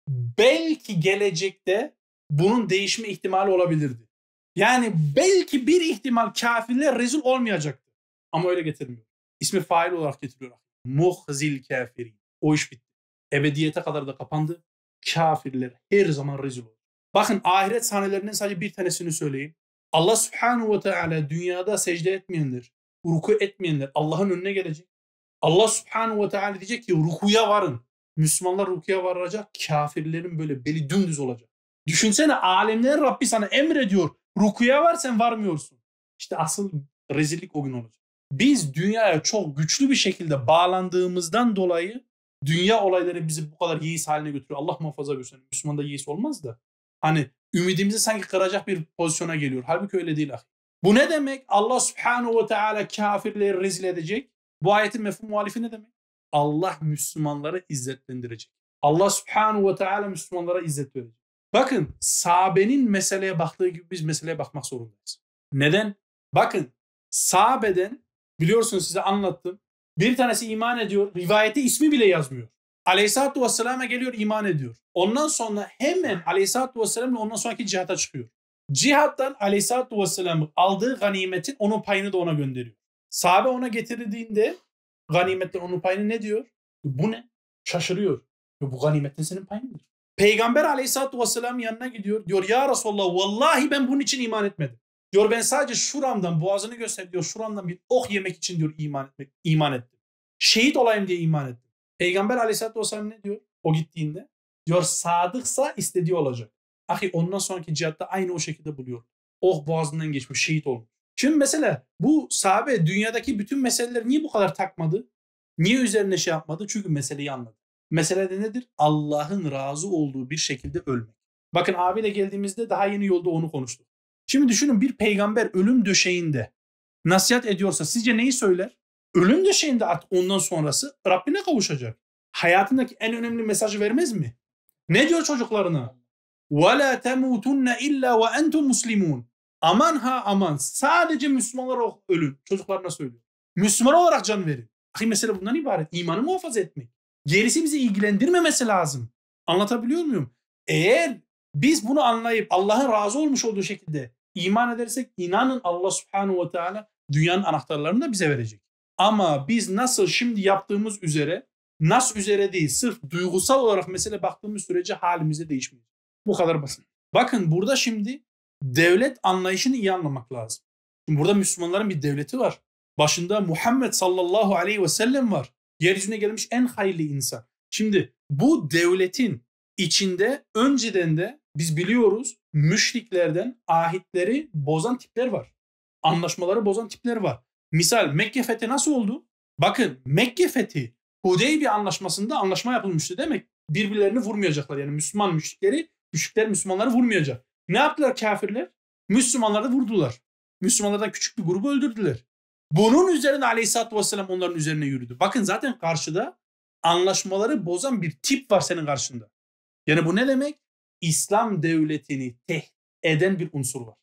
belki gelecekte bunun değişme ihtimali olabilirdi. Yani belki bir ihtimal kafirler rezil olmayacaktı. Ama öyle getirmiyor. İsmi fail olarak getiriyor. Muhzil kafirin. O iş bitti. Ebediyete kadar da kapandı. Kafirler her zaman rezil olur. Bakın ahiret sahnelerinden sadece bir tanesini söyleyeyim. Allah subhanahu ve teala dünyada secde etmeyenler, ruku etmeyenler Allah'ın önüne gelecek. Allah subhanahu ve teala diyecek ki rukuya varın. Müslümanlar rukuya varacak. Kafirlerin böyle beli dümdüz olacak. Düşünsene alemlerin Rabbi sana emrediyor. Rukuya var sen varmıyorsun. İşte asıl rezillik o gün olacak. Biz dünyaya çok güçlü bir şekilde bağlandığımızdan dolayı dünya olayları bizi bu kadar yiğis haline götürüyor. Allah muhafaza buyursun. Müslüman da yiğis olmaz da. Hani ümidimizi sanki kıracak bir pozisyona geliyor. Halbuki öyle değil. Bu ne demek? Allah subhanahu ve teala kafirleri rezil edecek. Bu ayetin mefhum muhalifi ne demek? Allah Müslümanları izzetlendirecek. Allah subhanahu ve teala Müslümanlara izzet verecek. Bakın sahabenin meseleye baktığı gibi biz meseleye bakmak zorundayız. Neden? Bakın sahabeden biliyorsunuz size anlattım. Bir tanesi iman ediyor. Rivayette ismi bile yazmıyor. Aleyhisselatü Vesselam'a geliyor iman ediyor. Ondan sonra hemen Aleyhisselatü Vesselam'la ondan sonraki cihata çıkıyor. Cihattan Aleyhisselatü Vesselam'ın aldığı ganimetin onun payını da ona gönderiyor. Sahabe ona getirdiğinde ganimetten onun payını ne diyor? Bu ne? Şaşırıyor. Bu ganimetten senin payındır. Peygamber Aleyhisselatü Vesselam'ın yanına gidiyor. Diyor ya Resulallah vallahi ben bunun için iman etmedim. Diyor ben sadece şuramdan boğazını göster diyor. Şuramdan bir ok yemek için diyor iman etmek iman ettim. Şehit olayım diye iman ettim. Peygamber Aleyhisselatü Vesselam ne diyor? O gittiğinde diyor sadıksa istediği olacak. Ahi ondan sonraki cihatta aynı o şekilde buluyor. Ok boğazından geçmiş, şehit olmuş. Şimdi mesela bu sahabe dünyadaki bütün meseleleri niye bu kadar takmadı? Niye üzerine şey yapmadı? Çünkü meseleyi anladı. Mesele de nedir? Allah'ın razı olduğu bir şekilde ölmek. Bakın abiyle geldiğimizde daha yeni yolda onu konuştuk. Şimdi düşünün bir peygamber ölüm döşeğinde nasihat ediyorsa sizce neyi söyler? Ölüm döşeğinde artık ondan sonrası Rabbine kavuşacak. Hayatındaki en önemli mesajı vermez mi? Ne diyor çocuklarına? وَلَا تَمُوتُنَّ اِلَّا وَاَنْتُمْ مُسْلِمُونَ. Aman ha aman sadece Müslümanlar ölün. Çocuklarına söylüyor. Müslüman olarak can verin. Ahi mesele bundan ibaret. İmanı muhafaza etmek. Gerisi bizi ilgilendirmemesi lazım. Anlatabiliyor muyum? Eğer biz bunu anlayıp Allah'ın razı olmuş olduğu şekilde iman edersek inanın Allah subhanahu ve teala dünyanın anahtarlarını da bize verecek. Ama biz nasıl şimdi yaptığımız üzere nas üzere değil sırf duygusal olarak mesele baktığımız sürece halimize değişmiyor. Bu kadar basit. Bakın burada şimdi devlet anlayışını iyi anlamak lazım. Şimdi burada Müslümanların bir devleti var. Başında Muhammed sallallahu aleyhi ve sellem var. Yeryüzüne gelmiş en hayırlı insan. Şimdi bu devletin içinde önceden de biz biliyoruz müşriklerden ahitleri bozan tipler var. Anlaşmaları bozan tipler var. Misal Mekke fethi nasıl oldu? Bakın Mekke fethi Hudeybiye anlaşmasında anlaşma yapılmıştı demek. Birbirlerini vurmayacaklar. Yani Müslüman müşrikleri, müşrikler Müslümanları vurmayacak. Ne yaptılar kafirler? Müslümanları vurdular. Müslümanlardan küçük bir grubu öldürdüler. Bunun üzerine Aleyhisselatü Vesselam onların üzerine yürüdü. Bakın zaten karşıda anlaşmaları bozan bir tip var senin karşında. Yani bu ne demek? İslam devletini tehdit eden bir unsur var.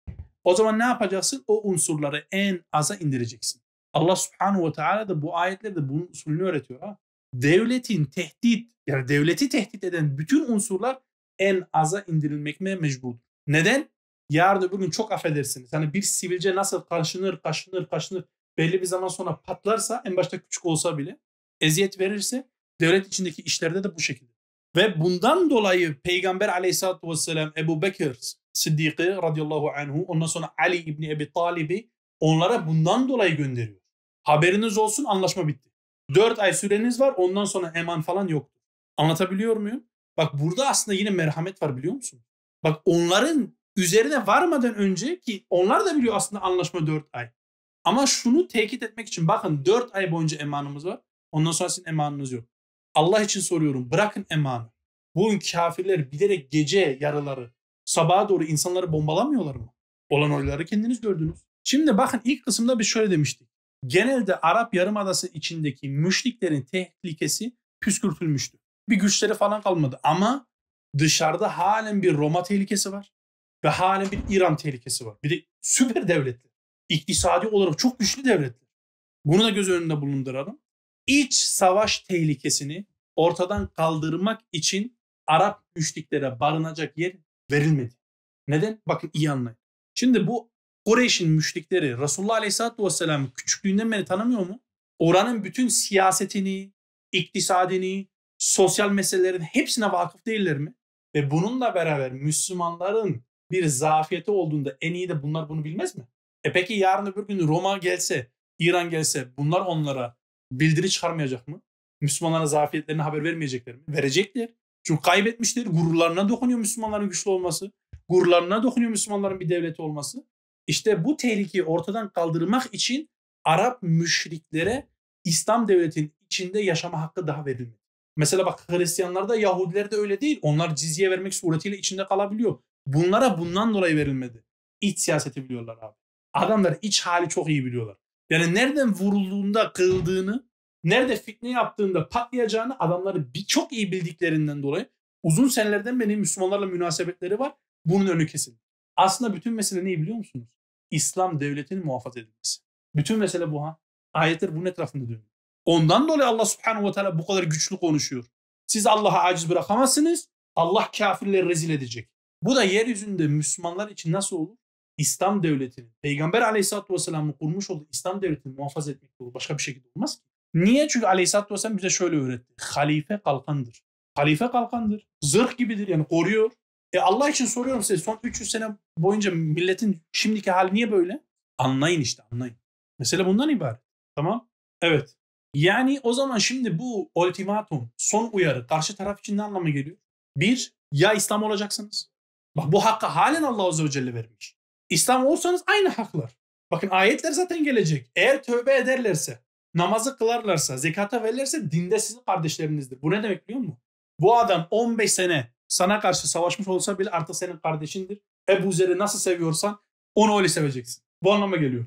O zaman ne yapacaksın? O unsurları en aza indireceksin. Allah subhanahu ve teala da bu ayetlerde bunun usulünü öğretiyor. Ha? Devletin tehdit, yani devleti tehdit eden bütün unsurlar en aza indirilmekle mecburdur. Neden? Yarın öbür gün çok affedersiniz. Hani bir sivilce nasıl kaşınır, kaşınır, kaşınır belli bir zaman sonra patlarsa en başta küçük olsa bile eziyet verirse devlet içindeki işlerde de bu şekilde. Ve bundan dolayı Peygamber aleyhissalatü vesselam Ebu Bekir Sıddık'ı radıyallahu anhu ondan sonra Ali İbni Ebi Talib'i onlara bundan dolayı gönderiyor. Haberiniz olsun anlaşma bitti. Dört ay süreniz var ondan sonra eman falan yoktu. Anlatabiliyor muyum? Bak burada aslında yine merhamet var biliyor musun? Bak onların üzerine varmadan önce ki onlar da biliyor aslında anlaşma dört ay. Ama şunu tekit etmek için bakın dört ay boyunca emanımız var. Ondan sonra sizin emanınız yok. Allah için soruyorum bırakın emanı. Bugün kafirler bilerek gece yarıları sabaha doğru insanları bombalamıyorlar mı? Olan oyları kendiniz gördünüz. Şimdi bakın ilk kısımda biz şöyle demiştik. Genelde Arap Yarımadası içindeki müşriklerin tehlikesi püskürtülmüştü. Bir güçleri falan kalmadı. Ama dışarıda halen bir Roma tehlikesi var. Ve halen bir İran tehlikesi var. Bir de süper devletler. İktisadi olarak çok güçlü devletler. Bunu da göz önünde bulunduralım. İç savaş tehlikesini ortadan kaldırmak için Arap müşriklere barınacak yer verilmedi. Neden? Bakın iyi anlayın. Şimdi bu Kureyş'in müşrikleri Resulullah Aleyhisselatü Vesselam küçüklüğünden beri tanımıyor mu? Oranın bütün siyasetini, iktisadini, sosyal meselelerin hepsine vakıf değiller mi? Ve bununla beraber Müslümanların bir zafiyeti olduğunda en iyi de bunlar bunu bilmez mi? E peki yarın öbür gün Roma gelse, İran gelse bunlar onlara bildiri çıkarmayacak mı? Müslümanların zafiyetlerine haber vermeyecekler mi? Verecekler. Çünkü kaybetmişler. Gururlarına dokunuyor Müslümanların güçlü olması. Gururlarına dokunuyor Müslümanların bir devleti olması. İşte bu tehlikeyi ortadan kaldırmak için Arap müşriklere İslam devletinin içinde yaşama hakkı daha verilmedi. Mesela bak Hristiyanlarda, Yahudilerde öyle değil. Onlar cizye vermek suretiyle içinde kalabiliyor. Bunlara bundan dolayı verilmedi. İç siyaseti biliyorlar abi. Adamlar iç hali çok iyi biliyorlar. Yani nereden vurulduğunda kırıldığını, nerede fitne yaptığında patlayacağını adamları bir çok iyi bildiklerinden dolayı uzun senelerden beri Müslümanlarla münasebetleri var. Bunun önü kesildi. Aslında bütün mesele neyi biliyor musunuz? İslam devletinin muhafaza edilmesi. Bütün mesele bu ha. Ayetler bunun etrafında dönüyor. Ondan dolayı Allah Subhanahu ve Teala bu kadar güçlü konuşuyor. Siz Allah'a aciz bırakamazsınız. Allah kafirleri rezil edecek. Bu da yeryüzünde Müslümanlar için nasıl olur? İslam devletinin, Peygamber Aleyhisselatü Vesselam'ın kurmuş olduğu İslam devletini muhafaza etmek olur. Başka bir şekilde olmaz ki. Niye? Çünkü Aleyhisselatü Vesselam bize şöyle öğretti. Halife kalkandır. Halife kalkandır. Zırh gibidir yani koruyor. E Allah için soruyorum size son üç yüz sene boyunca milletin şimdiki hali niye böyle? Anlayın işte anlayın. Mesele bundan ibaret. Tamam? Evet. Yani o zaman şimdi bu ultimatum, son uyarı karşı taraf için ne anlama geliyor? Bir, ya İslam olacaksınız. Bak bu hakkı halen Allah Azze ve Celle vermiş. İslam olsanız aynı haklar. Bakın ayetler zaten gelecek. Eğer tövbe ederlerse, namazı kılarlarsa, zekata verirlerse dinde sizin kardeşlerinizdir. Bu ne demek biliyor musun? Bu adam on beş sene sana karşı savaşmış olsa bile artık senin kardeşindir. Ebu Zer'i nasıl seviyorsan onu öyle seveceksin. Bu anlama geliyor.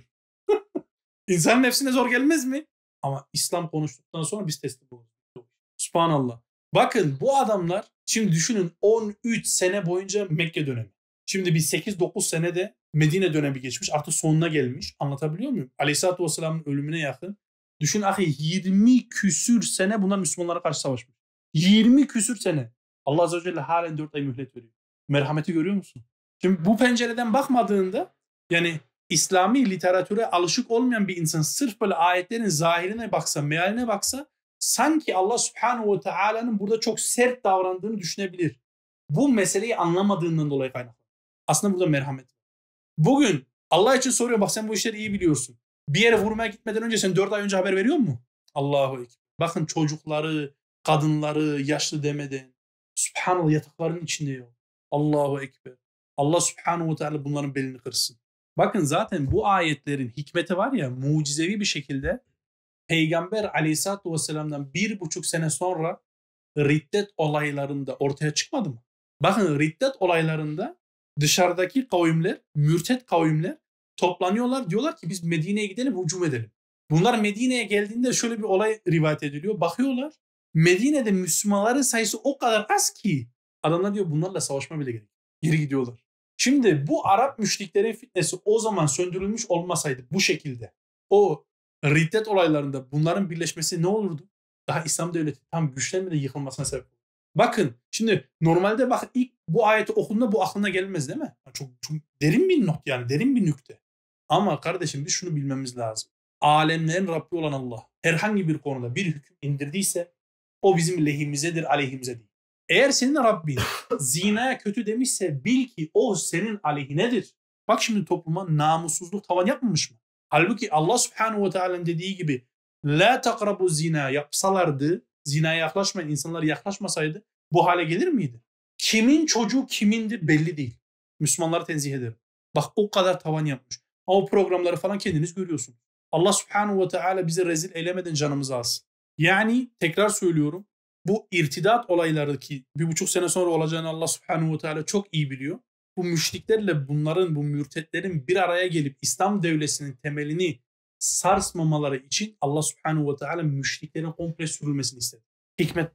İnsanın nefsine zor gelmez mi? Ama İslam konuştuktan sonra biz teslim oluruz. Subhanallah. Bakın bu adamlar şimdi düşünün on üç sene boyunca Mekke dönemi. Şimdi bir sekiz dokuz senede Medine dönemi geçmiş. Artık sonuna gelmiş. Anlatabiliyor muyum? Aleyhisselatü Vesselam'ın ölümüne yakın. Düşün ahi yirmi küsür sene bunlar Müslümanlara karşı savaşmış. yirmi küsür sene. Allah Azze ve Celle halen dört ay mühlet veriyor. Merhameti görüyor musun? Şimdi bu pencereden bakmadığında yani İslami literatüre alışık olmayan bir insan sırf böyle ayetlerin zahirine baksa, mealine baksa sanki Allah Subhanahu ve Teala'nın burada çok sert davrandığını düşünebilir. Bu meseleyi anlamadığından dolayı kaynaklı. Aslında burada merhamet var. Bugün Allah için soruyor bak sen bu işleri iyi biliyorsun. Bir yere vurmaya gitmeden önce sen dört ay önce haber veriyor musun? Allahu Ekber. Bakın çocukları, kadınları yaşlı demeden Subhanallah yatakların içinde yok. Allahu Ekber. Allah Subhanahu ve Teala bunların belini kırsın. Bakın zaten bu ayetlerin hikmeti var ya mucizevi bir şekilde Peygamber Aleyhisselatü Vesselam'dan bir buçuk sene sonra riddet olaylarında ortaya çıkmadı mı? Bakın riddet olaylarında dışarıdaki kavimler, mürtet kavimler toplanıyorlar. Diyorlar ki biz Medine'ye gidelim, hücum edelim. Bunlar Medine'ye geldiğinde şöyle bir olay rivayet ediliyor. Bakıyorlar Medine'de Müslümanların sayısı o kadar az ki adamlar diyor bunlarla savaşma bile gerek. Geri gidiyorlar. Şimdi bu Arap müşriklerin fitnesi o zaman söndürülmüş olmasaydı bu şekilde o riddet olaylarında bunların birleşmesi ne olurdu? Daha İslam devleti tam güçlenmeden yıkılmasına sebep olur. Bakın şimdi normalde bak ilk bu ayeti okunduğunda bu aklına gelmez değil mi? Çok, çok derin bir not yani derin bir nükte. Ama kardeşim biz şunu bilmemiz lazım. Alemlerin Rabbi olan Allah herhangi bir konuda bir hüküm indirdiyse o bizim lehimizedir, aleyhimize değil. Eğer senin Rabbin zinaya kötü demişse bil ki o senin aleyhinedir. Bak şimdi topluma namussuzluk tavan yapmamış mı? Halbuki Allah Subhanahu ve Teala'nın dediği gibi la takrabu zina yapsalardı, zinaya yaklaşmayan insanlar yaklaşmasaydı bu hale gelir miydi? Kimin çocuğu kimindir belli değil. Müslümanları tenzih ederim. Bak o kadar tavan yapmış. O programları falan kendiniz görüyorsunuz. Allah Subhanahu ve Teala bize rezil eylemeden canımızı alsın. Yani tekrar söylüyorum. Bu irtidat olayları ki bir buçuk sene sonra olacağını Allah Subhanahu ve Teala çok iyi biliyor. Bu müşriklerle bunların, bu mürtetlerin bir araya gelip İslam devletinin temelini sarsmamaları için Allah Subhanahu ve Teala müşriklerin komple sürülmesini istedi. Hikmet budur.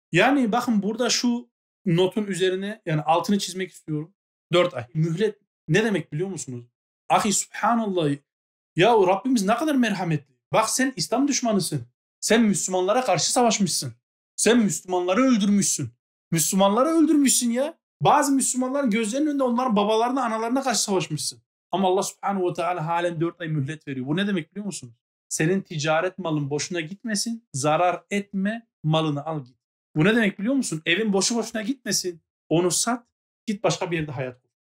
Yani bakın burada şu notun üzerine yani altını çizmek istiyorum. Dört ay. Mühlet ne demek biliyor musunuz? Ahi subhanallah. Ya Rabbimiz ne kadar merhametli. Bak sen İslam düşmanısın. Sen Müslümanlara karşı savaşmışsın. Sen Müslümanları öldürmüşsün. Müslümanları öldürmüşsün ya. Bazı Müslümanların gözlerinin önünde onların babalarına, analarına karşı savaşmışsın. Ama Allah subhanahu ve teala halen dört ay mühlet veriyor. Bu ne demek biliyor musunuz? Senin ticaret malın boşuna gitmesin. Zarar etme, malını al git. Bu ne demek biliyor musun? Evin boşu boşuna gitmesin. Onu sat, git başka bir yerde hayat kur.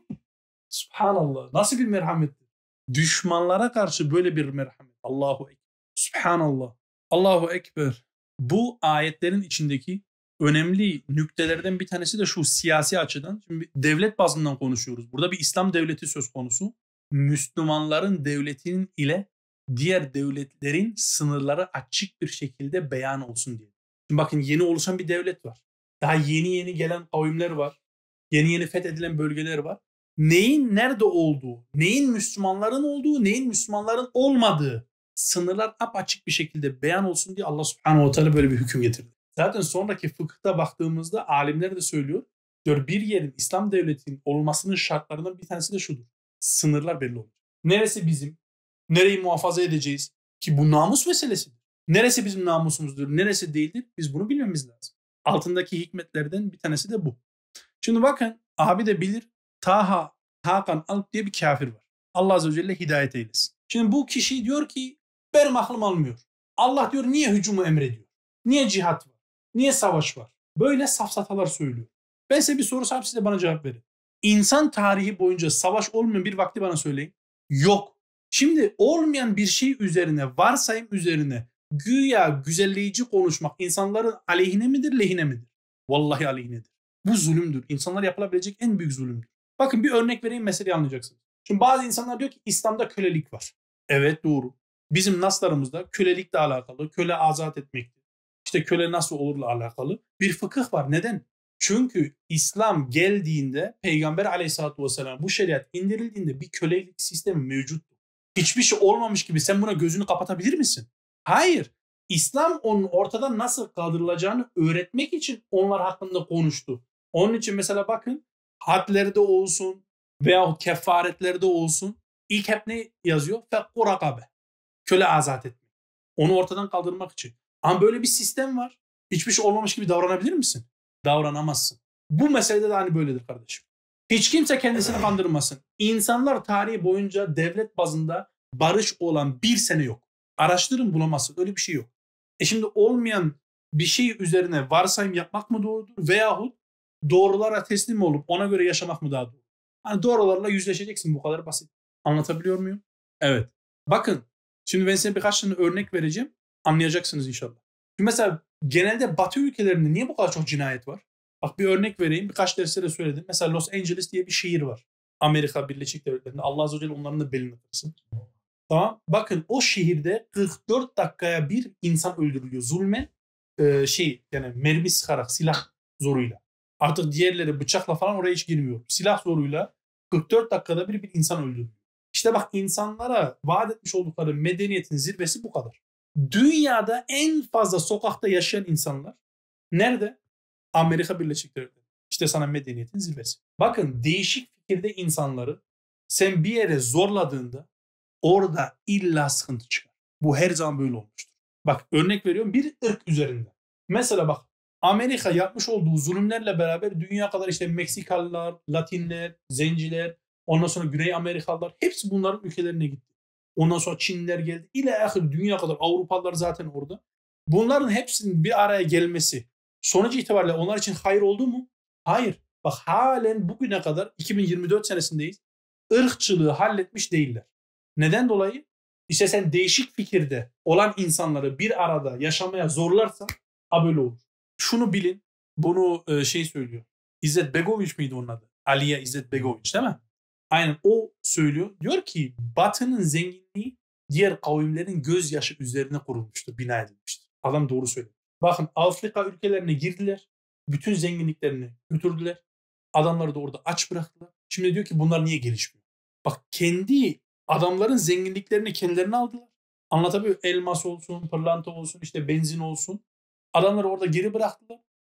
Subhanallah. Nasıl bir merhamettir? Düşmanlara karşı böyle bir merhamet. Allahu Ekber. Subhanallah. Allahu Ekber. Bu ayetlerin içindeki önemli nüktelerden bir tanesi de şu siyasi açıdan. Şimdi devlet bazından konuşuyoruz. Burada bir İslam devleti söz konusu. Müslümanların devletinin ile diğer devletlerin sınırları açık bir şekilde beyan olsun diye. Şimdi bakın yeni oluşan bir devlet var. Daha yeni yeni gelen kavimler var. Yeni yeni fethedilen bölgeler var. Neyin nerede olduğu, neyin Müslümanların olduğu, neyin Müslümanların olmadığı sınırlar apaçık bir şekilde beyan olsun diye Allah subhanahu ve teala böyle bir hüküm getirdi. Zaten sonraki fıkıhta baktığımızda alimler de söylüyor. Diyor bir yerin İslam devletinin olmasının şartlarından bir tanesi de şudur. Sınırlar belli olur. Neresi bizim? Nereyi muhafaza edeceğiz? Ki bu namus meselesidir. Neresi bizim namusumuzdur, neresi değildir? Biz bunu bilmemiz lazım. Altındaki hikmetlerden bir tanesi de bu. Şimdi bakın abi de bilir Taha, Hakan Alp diye bir kafir var. Allah Azze ve Celle hidayet eylesin. Şimdi bu kişi diyor ki benim aklım almıyor. Allah diyor niye hücumu emrediyor? Niye cihat var? Niye savaş var? Böyle safsatalar söylüyor. Ben size bir soru sorayım siz de bana cevap verin. İnsan tarihi boyunca savaş olmayan bir vakti bana söyleyin. Yok. Şimdi olmayan bir şey üzerine, varsayım üzerine güya güzelleyici konuşmak insanların aleyhine midir, lehine midir? Vallahi aleyhinedir. Bu zulümdür. İnsanlara yapılabilecek en büyük zulümdür. Bakın bir örnek vereyim meseleyi anlayacaksınız. Şimdi bazı insanlar diyor ki İslam'da kölelik var. Evet doğru. Bizim naslarımızda kölelikle alakalı, köle azat etmektir. İşte köle nasıl olurla alakalı bir fıkıh var. Neden? Çünkü İslam geldiğinde Peygamber aleyhissalatü vesselam bu şeriat indirildiğinde bir kölelik sistemi mevcuttu. Hiçbir şey olmamış gibi sen buna gözünü kapatabilir misin? Hayır. İslam onun ortadan nasıl kaldırılacağını öğretmek için onlar hakkında konuştu. Onun için mesela bakın hadlerde olsun veyahut kefaretlerde olsun ilk hep ne yazıyor? Fekku rakabe. Köle azat etmek. Onu ortadan kaldırmak için. Ama böyle bir sistem var. Hiçbir şey olmamış gibi davranabilir misin? Davranamazsın. Bu meselede de hani böyledir kardeşim. Hiç kimse kendisini kandırmasın. İnsanlar tarihi boyunca devlet bazında barış olan bir sene yok. Araştırın bulamazsın. Öyle bir şey yok. E şimdi olmayan bir şey üzerine varsayım yapmak mı doğrudur? Veyahut doğrulara teslim olup ona göre yaşamak mı daha doğru? Hani doğrularla yüzleşeceksin. Bu kadar basit. Anlatabiliyor muyum? Evet. Bakın. Şimdi ben size birkaç tane örnek vereceğim. Anlayacaksınız inşallah. Şimdi mesela genelde Batı ülkelerinde niye bu kadar çok cinayet var? Bak bir örnek vereyim. Birkaç derste de söyledim. Mesela Los Angeles diye bir şehir var. Amerika Birleşik Devletleri'nde. Allah Azze ve Celle onların da belini kırsın. Tamam. Bakın o şehirde kırk dört dakikaya bir insan öldürülüyor. Zulmen e, şey yani mermi sıkarak silah zoruyla. Artık diğerleri bıçakla falan oraya hiç girmiyor. Silah zoruyla kırk dört dakikada bir bir insan öldürülüyor. İşte bak insanlara vaat etmiş oldukları medeniyetin zirvesi bu kadar. Dünyada en fazla sokakta yaşayan insanlar nerede? Amerika Birleşik Devletleri. İşte sana medeniyetin zirvesi. Bakın değişik fikirde insanları sen bir yere zorladığında orada illa sıkıntı çıkar. Bu her zaman böyle olmuştur. Bak örnek veriyorum bir ırk üzerinde. Mesela bak Amerika yapmış olduğu zulümlerle beraber dünya kadar işte Meksikalılar, Latinler, Zenciler, ondan sonra Güney Amerikalılar hepsi bunların ülkelerine gitti. Ondan sonra Çinliler geldi. İle ahir dünya kadar Avrupalılar zaten orada. Bunların hepsinin bir araya gelmesi sonuç itibariyle onlar için hayır oldu mu? Hayır. Bak halen bugüne kadar iki bin yirmi dört senesindeyiz. Irkçılığı halletmiş değiller. Neden dolayı? İşte sen değişik fikirde olan insanları bir arada yaşamaya zorlarsan ha böyle olur. Şunu bilin. Bunu e, şey söylüyor. İzzet Begoviç miydi onun adı? Aliye İzzet Begoviç değil mi? Aynen o söylüyor. Diyor ki Batı'nın zenginliği diğer kavimlerin gözyaşı üzerine kurulmuştur, bina edilmiştir. Adam doğru söylüyor. Bakın Afrika ülkelerine girdiler. Bütün zenginliklerini götürdüler. Adamları da orada aç bıraktılar. Şimdi diyor ki bunlar niye gelişmiyor? Bak kendi adamların zenginliklerini kendilerine aldılar. Anlatabiliyor. Elmas olsun, pırlanta olsun, işte benzin olsun. Adamları orada geri bıraktılar.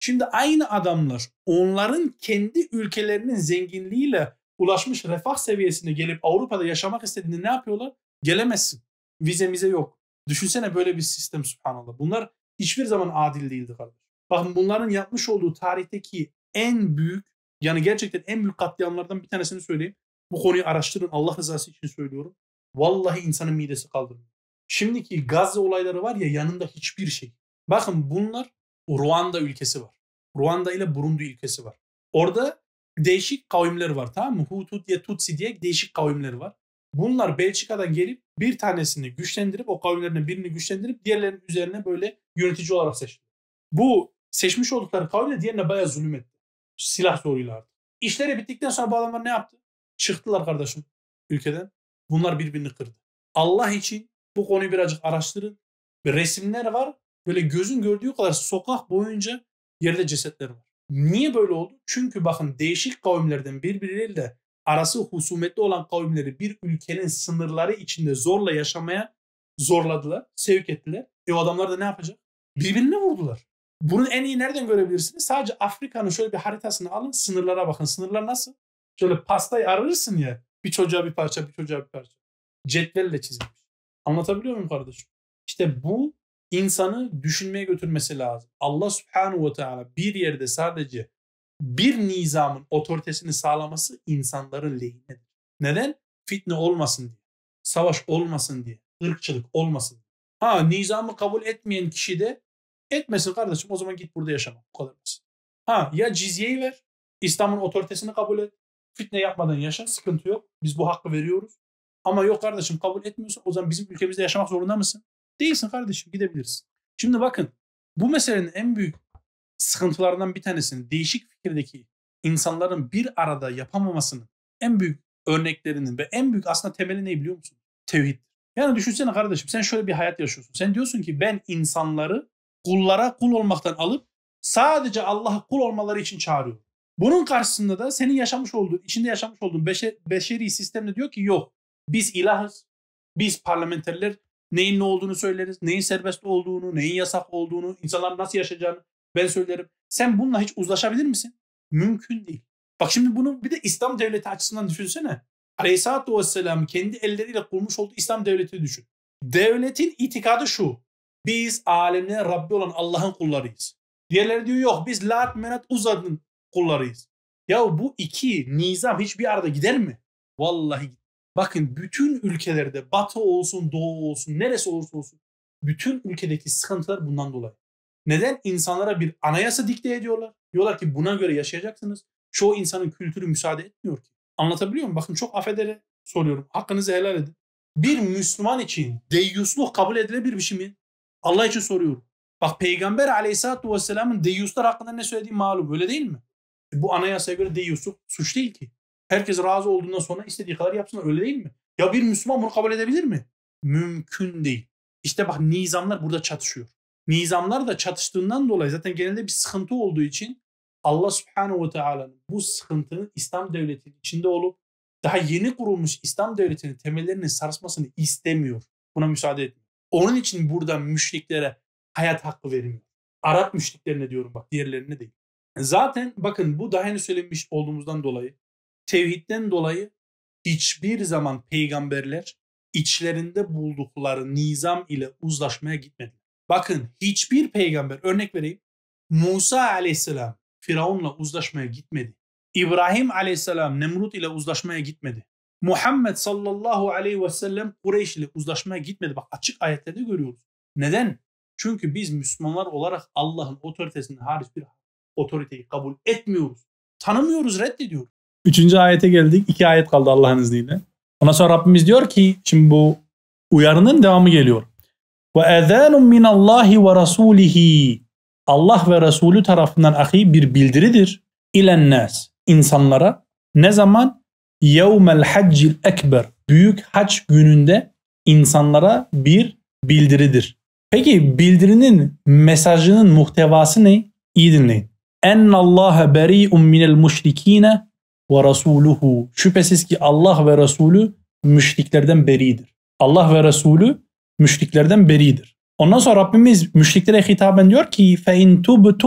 Şimdi aynı adamlar onların kendi ülkelerinin zenginliğiyle ulaşmış refah seviyesine gelip Avrupa'da yaşamak istediğinde ne yapıyorlar? Gelemezsin. Vize mize yok. Düşünsene böyle bir sistem, subhanallah. Bunlar hiçbir zaman adil değildi kardeşim. Bakın bunların yapmış olduğu tarihteki en büyük, yani gerçekten en büyük katliamlardan bir tanesini söyleyeyim. Bu konuyu araştırın, Allah rızası için söylüyorum. Vallahi insanın midesi kaldırmıyor. Şimdiki Gazze olayları var ya, yanında hiçbir şey. Bakın bunlar Ruanda ülkesi var. Ruanda ile Burundi ülkesi var. Orada değişik kavimler var, tamam mı? Hutu diye, Tutsi diye değişik kavimler var. Bunlar Belçika'dan gelip bir tanesini güçlendirip, o kavimlerden birini güçlendirip diğerlerinin üzerine böyle yönetici olarak seçti. Bu seçmiş oldukları kavimle diğerine bayağı zulüm etti. Silah zoruyla artık. İşleri bittikten sonra bu adamlar ne yaptı? Çıktılar kardeşim ülkeden. Bunlar birbirini kırdı. Allah için bu konuyu birazcık araştırın. Ve resimler var. Böyle gözün gördüğü kadar sokak boyunca yerde cesetler var. Niye böyle oldu? Çünkü bakın değişik kavimlerden birbirleriyle arası husumetli olan kavimleri bir ülkenin sınırları içinde zorla yaşamaya zorladılar, sevk ettiler. E o adamlar da ne yapacak? Birbirini vurdular. Bunu en iyi nereden görebilirsiniz? Sadece Afrika'nın şöyle bir haritasını alın, sınırlara bakın. Sınırlar nasıl? Şöyle pastayı arırsın ya, bir çocuğa bir parça, bir çocuğa bir parça. Cetvelle çizilmiş. Anlatabiliyor muyum kardeşim? İşte bu insanı düşünmeye götürmesi lazım. Allah Subhanahu ve Teala bir yerde sadece bir nizamın otoritesini sağlaması insanların lehinedir. Neden? Fitne olmasın diye. Savaş olmasın diye. Irkçılık olmasın diye. Ha, nizamı kabul etmeyen kişi de etmesin kardeşim, o zaman git burada yaşama. Bu kadar basit. Ha, ya cizyeyi ver, İslam'ın otoritesini kabul et. Fitne yapmadan yaşa, sıkıntı yok. Biz bu hakkı veriyoruz. Ama yok kardeşim, kabul etmiyorsun, o zaman bizim ülkemizde yaşamak zorunda mısın? Değilsin kardeşim, gidebilirsin. Şimdi bakın, bu meselenin en büyük sıkıntılarından bir tanesini, değişik fikirdeki insanların bir arada yapamamasının en büyük örneklerinin ve en büyük aslında temeli ne biliyor musun? Tevhid. Yani düşünsene kardeşim, sen şöyle bir hayat yaşıyorsun. Sen diyorsun ki ben insanları kullara kul olmaktan alıp sadece Allah'a kul olmaları için çağırıyorum. Bunun karşısında da senin yaşamış olduğun, içinde yaşamış olduğun beşer, beşeri sistemde diyor ki yok, biz ilahız, biz parlamenterler, neyin ne olduğunu söyleriz, neyin serbest olduğunu, neyin yasak olduğunu, insanlar nasıl yaşayacağını ben söylerim. Sen bununla hiç uzlaşabilir misin? Mümkün değil. Bak şimdi bunu bir de İslam devleti açısından düşünsene. Aleyhisselatü Vesselam kendi elleriyle kurmuş olduğu İslam devletini düşün. Devletin itikadı şu: biz alemlerin Rabbi olan Allah'ın kullarıyız. Diğerleri diyor yok, biz Lat, Menat, Uza'nın kullarıyız. Ya bu iki nizam hiçbir arada gider mi? Vallahi gider. Bakın bütün ülkelerde, batı olsun, doğu olsun, neresi olursa olsun, bütün ülkedeki sıkıntılar bundan dolayı. Neden? İnsanlara bir anayasa dikte ediyorlar. Diyorlar ki buna göre yaşayacaksınız. Çoğu insanın kültürü müsaade etmiyor ki. Anlatabiliyor muyum? Bakın çok affederek soruyorum. Hakkınızı helal edin. Bir Müslüman için deyyusluk kabul edilebilir bir şey mi? Allah için soruyorum. Bak Peygamber Aleyhisselatü Vesselam'ın deyyuslar hakkında ne söylediği malum. Öyle değil mi? E bu anayasaya göre deyyusluk suç değil ki. Herkes razı olduğundan sonra istediği kadar yapsınlar. Öyle değil mi? Ya bir Müslüman bunu kabul edebilir mi? Mümkün değil. İşte bak nizamlar burada çatışıyor. Nizamlar da çatıştığından dolayı zaten genelde bir sıkıntı olduğu için Allah Subhanahu ve Teala'nın bu sıkıntının İslam devletinin içinde olup daha yeni kurulmuş İslam devletinin temellerinin sarsmasını istemiyor. Buna müsaade etmiyor. Onun için burada müşriklere hayat hakkı vermiyor. Arap müşriklerine diyorum bak, diğerlerine değil. Zaten bakın bu daha henüz söylemiş olduğumuzdan dolayı, tevhidden dolayı hiçbir zaman peygamberler içlerinde buldukları nizam ile uzlaşmaya gitmediler. Bakın hiçbir peygamber, örnek vereyim, Musa aleyhisselam Firavun'la uzlaşmaya gitmedi. İbrahim aleyhisselam Nemrut ile uzlaşmaya gitmedi. Muhammed sallallahu aleyhi ve sellem Kureyş ile uzlaşmaya gitmedi. Bak açık ayetlerde görüyoruz. Neden? Çünkü biz Müslümanlar olarak Allah'ın otoritesini hariç bir otoriteyi kabul etmiyoruz. Tanımıyoruz, reddediyoruz. Üçüncü ayete geldik. İki ayet kaldı Allah'ın izniyle. Ondan sonra Rabbimiz diyor ki, şimdi bu uyarının devamı geliyor. وَاَذَانٌ مِنَ اللّٰهِ وَرَسُولِهِ Allah ve Resulü tarafından ahi bir bildiridir. İlennâs, insanlara. Ne zaman? يَوْمَ الْحَجِّ الْاَكْبَرِ Büyük hac gününde insanlara bir bildiridir. Peki bildirinin mesajının muhtevası ne? İyi dinleyin. اَنَّ اللّٰهَ بَرِيءٌ مِنَ الْمُشْرِك۪ينَ وَرَسُولُهُ Şüphesiz ki Allah ve Resulü müşriklerden beridir. Allah ve Resulü müşriklerden beridir. Ondan sonra Rabbimiz müşriklere hitaben diyor ki فَاِنْ تُبْتُمْ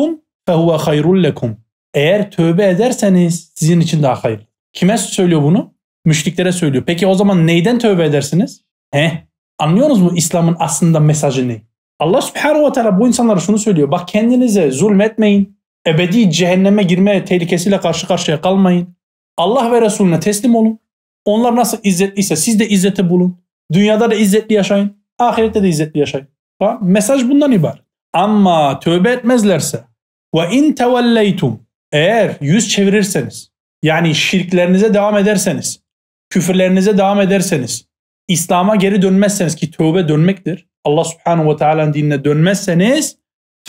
فَهُوَ خَيْرٌ لَكُمْ. Eğer tövbe ederseniz sizin için daha hayırlı. Kime söylüyor bunu? Müşriklere söylüyor. Peki o zaman neyden tövbe edersiniz? He? Anlıyorsunuz mu İslam'ın aslında mesajı ne? Allah Subhanahu ve Teala bu insanlara şunu söylüyor. Bak kendinize zulmetmeyin. Ebedi cehenneme girme tehlikesiyle karşı karşıya kalmayın. Allah ve Resulüne teslim olun. Onlar nasıl izzetliyse siz de izzeti bulun. Dünyada da izzetli yaşayın. Ahirette de izzetli yaşayın. Tamam? Mesaj bundan ibaret. Ama tövbe etmezlerse ve in tevelleytum, eğer yüz çevirirseniz, yani şirklerinize devam ederseniz, küfürlerinize devam ederseniz, İslam'a geri dönmezseniz, ki tövbe dönmektir, Allah Subhanahu ve Teala'nın dinine dönmezseniz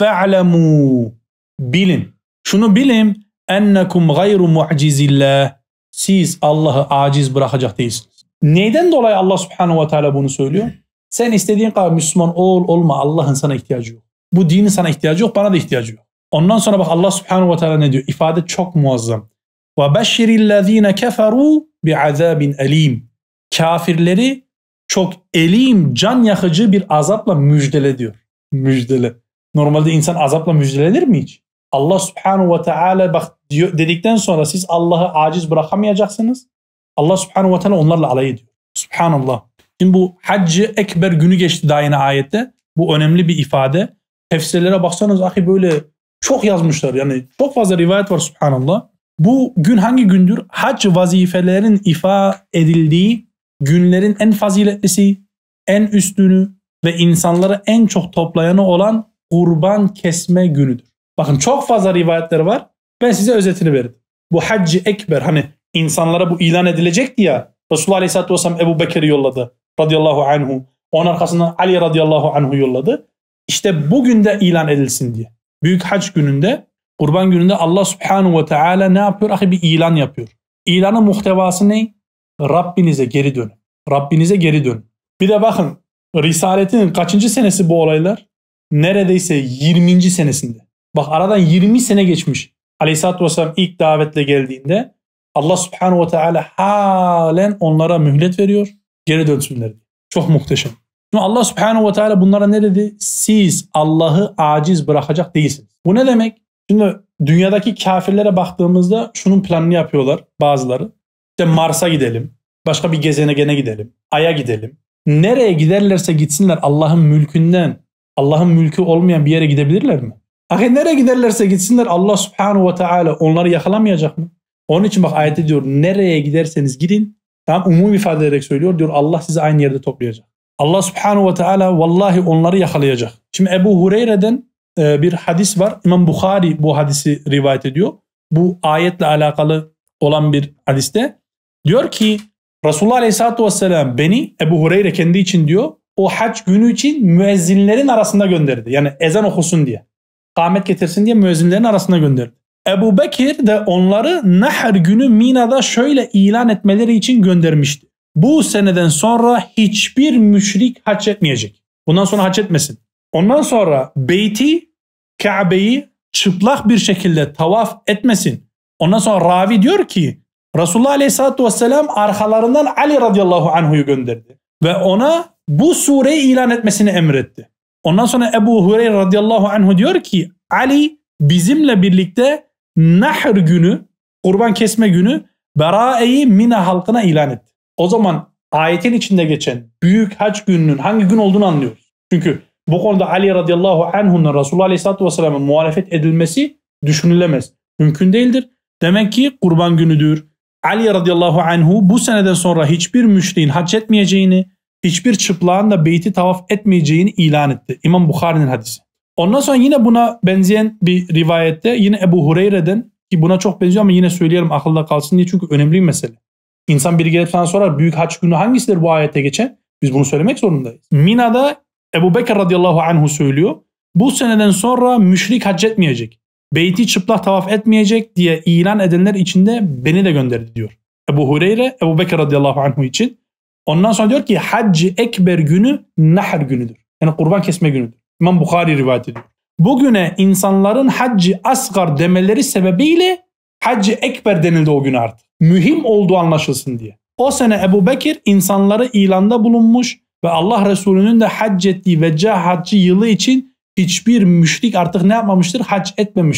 fe'lemû, bilin, şunu bilin, ennekum gayru mu'cizillah, siz Allah'ı aciz bırakacak değilsiniz. Neyden dolayı Allah Subhanahu ve Teala bunu söylüyor? Sen istediğin kadar Müslüman ol olma, Allah'ın sana ihtiyacı yok. Bu dinin sana ihtiyacı yok, bana da ihtiyacı yok. Ondan sonra bak Allah Subhanahu ve Teala ne diyor? İfade çok muazzam. وَبَشِّرِ الَّذ۪ينَ كَفَرُوا بِعَذَابٍ اَل۪يمٍ. Kafirleri çok elim, can yakıcı bir azapla müjdele diyor. Müjdele. Normalde insan azapla müjdelenir mi hiç? Allah Subhanahu ve Teala bak diyor, dedikten sonra siz Allah'ı aciz bırakamayacaksınız. Allah Subhanahu ve Teala onlarla alay ediyor. Subhanallah. Şimdi bu Haccı Ekber günü geçti daha yine ayette. Bu önemli bir ifade. Tefsirlere baksanız ahi böyle çok yazmışlar. Yani çok fazla rivayet var subhanallah. Bu gün hangi gündür? Hac vazifelerin ifa edildiği günlerin en faziletlisi, en üstünü ve insanları en çok toplayanı olan kurban kesme günüdür. Bakın çok fazla rivayetler var. Ben size özetini verdim. Bu Hac-ı Ekber, hani insanlara bu ilan edilecekti ya. Resulullah Aleyhisselatü Vesselam Ebu Bekir'i yolladı radıyallahu anhu. Onun arkasından Ali radıyallahu anhu yolladı. İşte bugün de ilan edilsin diye. Büyük hac gününde, kurban gününde Allah Subhanahu ve Teala ne yapıyor? Ahi bir ilan yapıyor. İlanın muhtevası ne? Rabbinize geri dönün. Rabbinize geri dönün. Bir de bakın Risaletin kaçıncı senesi bu olaylar? Neredeyse yirminci senesinde. Bak aradan yirmi sene geçmiş. Aleyhisselatü Vesselam ilk davetle geldiğinde Allah Subhanahu ve Teala halen onlara mühlet veriyor. Geri dönsünler diye. Çok muhteşem. Şimdi Allah Subhanahu ve Teala bunlara ne dedi? Siz Allah'ı aciz bırakacak değilsiniz. Bu ne demek? Şimdi dünyadaki kafirlere baktığımızda şunun planını yapıyorlar bazıları. İşte Mars'a gidelim. Başka bir gezegene gidelim. Ay'a gidelim. Nereye giderlerse gitsinler Allah'ın mülkünden, Allah'ın mülkü olmayan bir yere gidebilirler mi? Ahi nereye giderlerse gitsinler Allah Subhanahu ve Teala onları yakalamayacak mı? Onun için bak ayette diyor nereye giderseniz gidin. Tamam, umum ifade ederek söylüyor. Diyor Allah sizi aynı yerde toplayacak. Allah Subhanahu ve Teala vallahi onları yakalayacak. Şimdi Ebu Hureyre'den e, bir hadis var. İmam Bukhari bu hadisi rivayet ediyor. Bu ayetle alakalı olan bir hadiste. Diyor ki Resulullah Aleyhisselatü Vesselam beni, Ebu Hureyre kendi için diyor, o hac günü için müezzinlerin arasında gönderdi. Yani ezan okusun diye. Kâmet getirsin diye müezzinlerin arasında gönderdi. Ebu Bekir de onları Nahr günü Mina'da şöyle ilan etmeleri için göndermişti. Bu seneden sonra hiçbir müşrik hac etmeyecek. Bundan sonra hac etmesin. Ondan sonra Beyti, Kabe'yi çıplak bir şekilde tavaf etmesin. Ondan sonra ravi diyor ki Resulullah Aleyhisselatü Vesselam arkalarından Ali radıyallahu anhu'yu gönderdi. Ve ona bu sureyi ilan etmesini emretti. Ondan sonra Ebu Hureyre radıyallahu anhu diyor ki Ali bizimle birlikte Nahr günü, kurban kesme günü Berae'yi Mina halkına ilan etti. O zaman ayetin içinde geçen büyük hac gününün hangi gün olduğunu anlıyoruz. Çünkü bu konuda Ali radıyallahu anhu'nun Resulullah Aleyhisselatü Vesselam'a muhalefet edilmesi düşünülemez. Mümkün değildir. Demek ki kurban günüdür. Ali radıyallahu anhu bu seneden sonra hiçbir müşriğin hac etmeyeceğini, hiçbir çıplağın da beyti tavaf etmeyeceğini ilan etti. İmam Bukhari'nin hadisi. Ondan sonra yine buna benzeyen bir rivayette yine Ebu Hureyre'den, ki buna çok benziyor ama yine söyleyelim akılda kalsın diye çünkü önemli bir mesele. İnsan biri gelip sana sorar büyük hac günü hangisidir bu ayette geçen? Biz bunu söylemek zorundayız. Mina'da Ebu Bekir radıyallahu anhu söylüyor. Bu seneden sonra müşrik hac etmeyecek. Beyti çıplak tavaf etmeyecek diye ilan edenler içinde beni de gönderdi diyor. Ebu Hureyre, Ebu Bekir radıyallahu anhu için. Ondan sonra diyor ki Hac-ı Ekber günü Nahr günüdür. Yani kurban kesme günüdür. İmam Bukhari rivayet ediyor. Bugüne insanların Hac-ı Asgar demeleri sebebiyle Hac-ı Ekber denildi o gün artık. Mühim olduğu anlaşılsın diye. O sene Ebu Bekir insanları ilanda bulunmuş ve Allah Resulü'nün de hac ettiği Veccah haccı yılı için hiçbir müşrik artık ne yapmamıştır? Hac etmemiştir.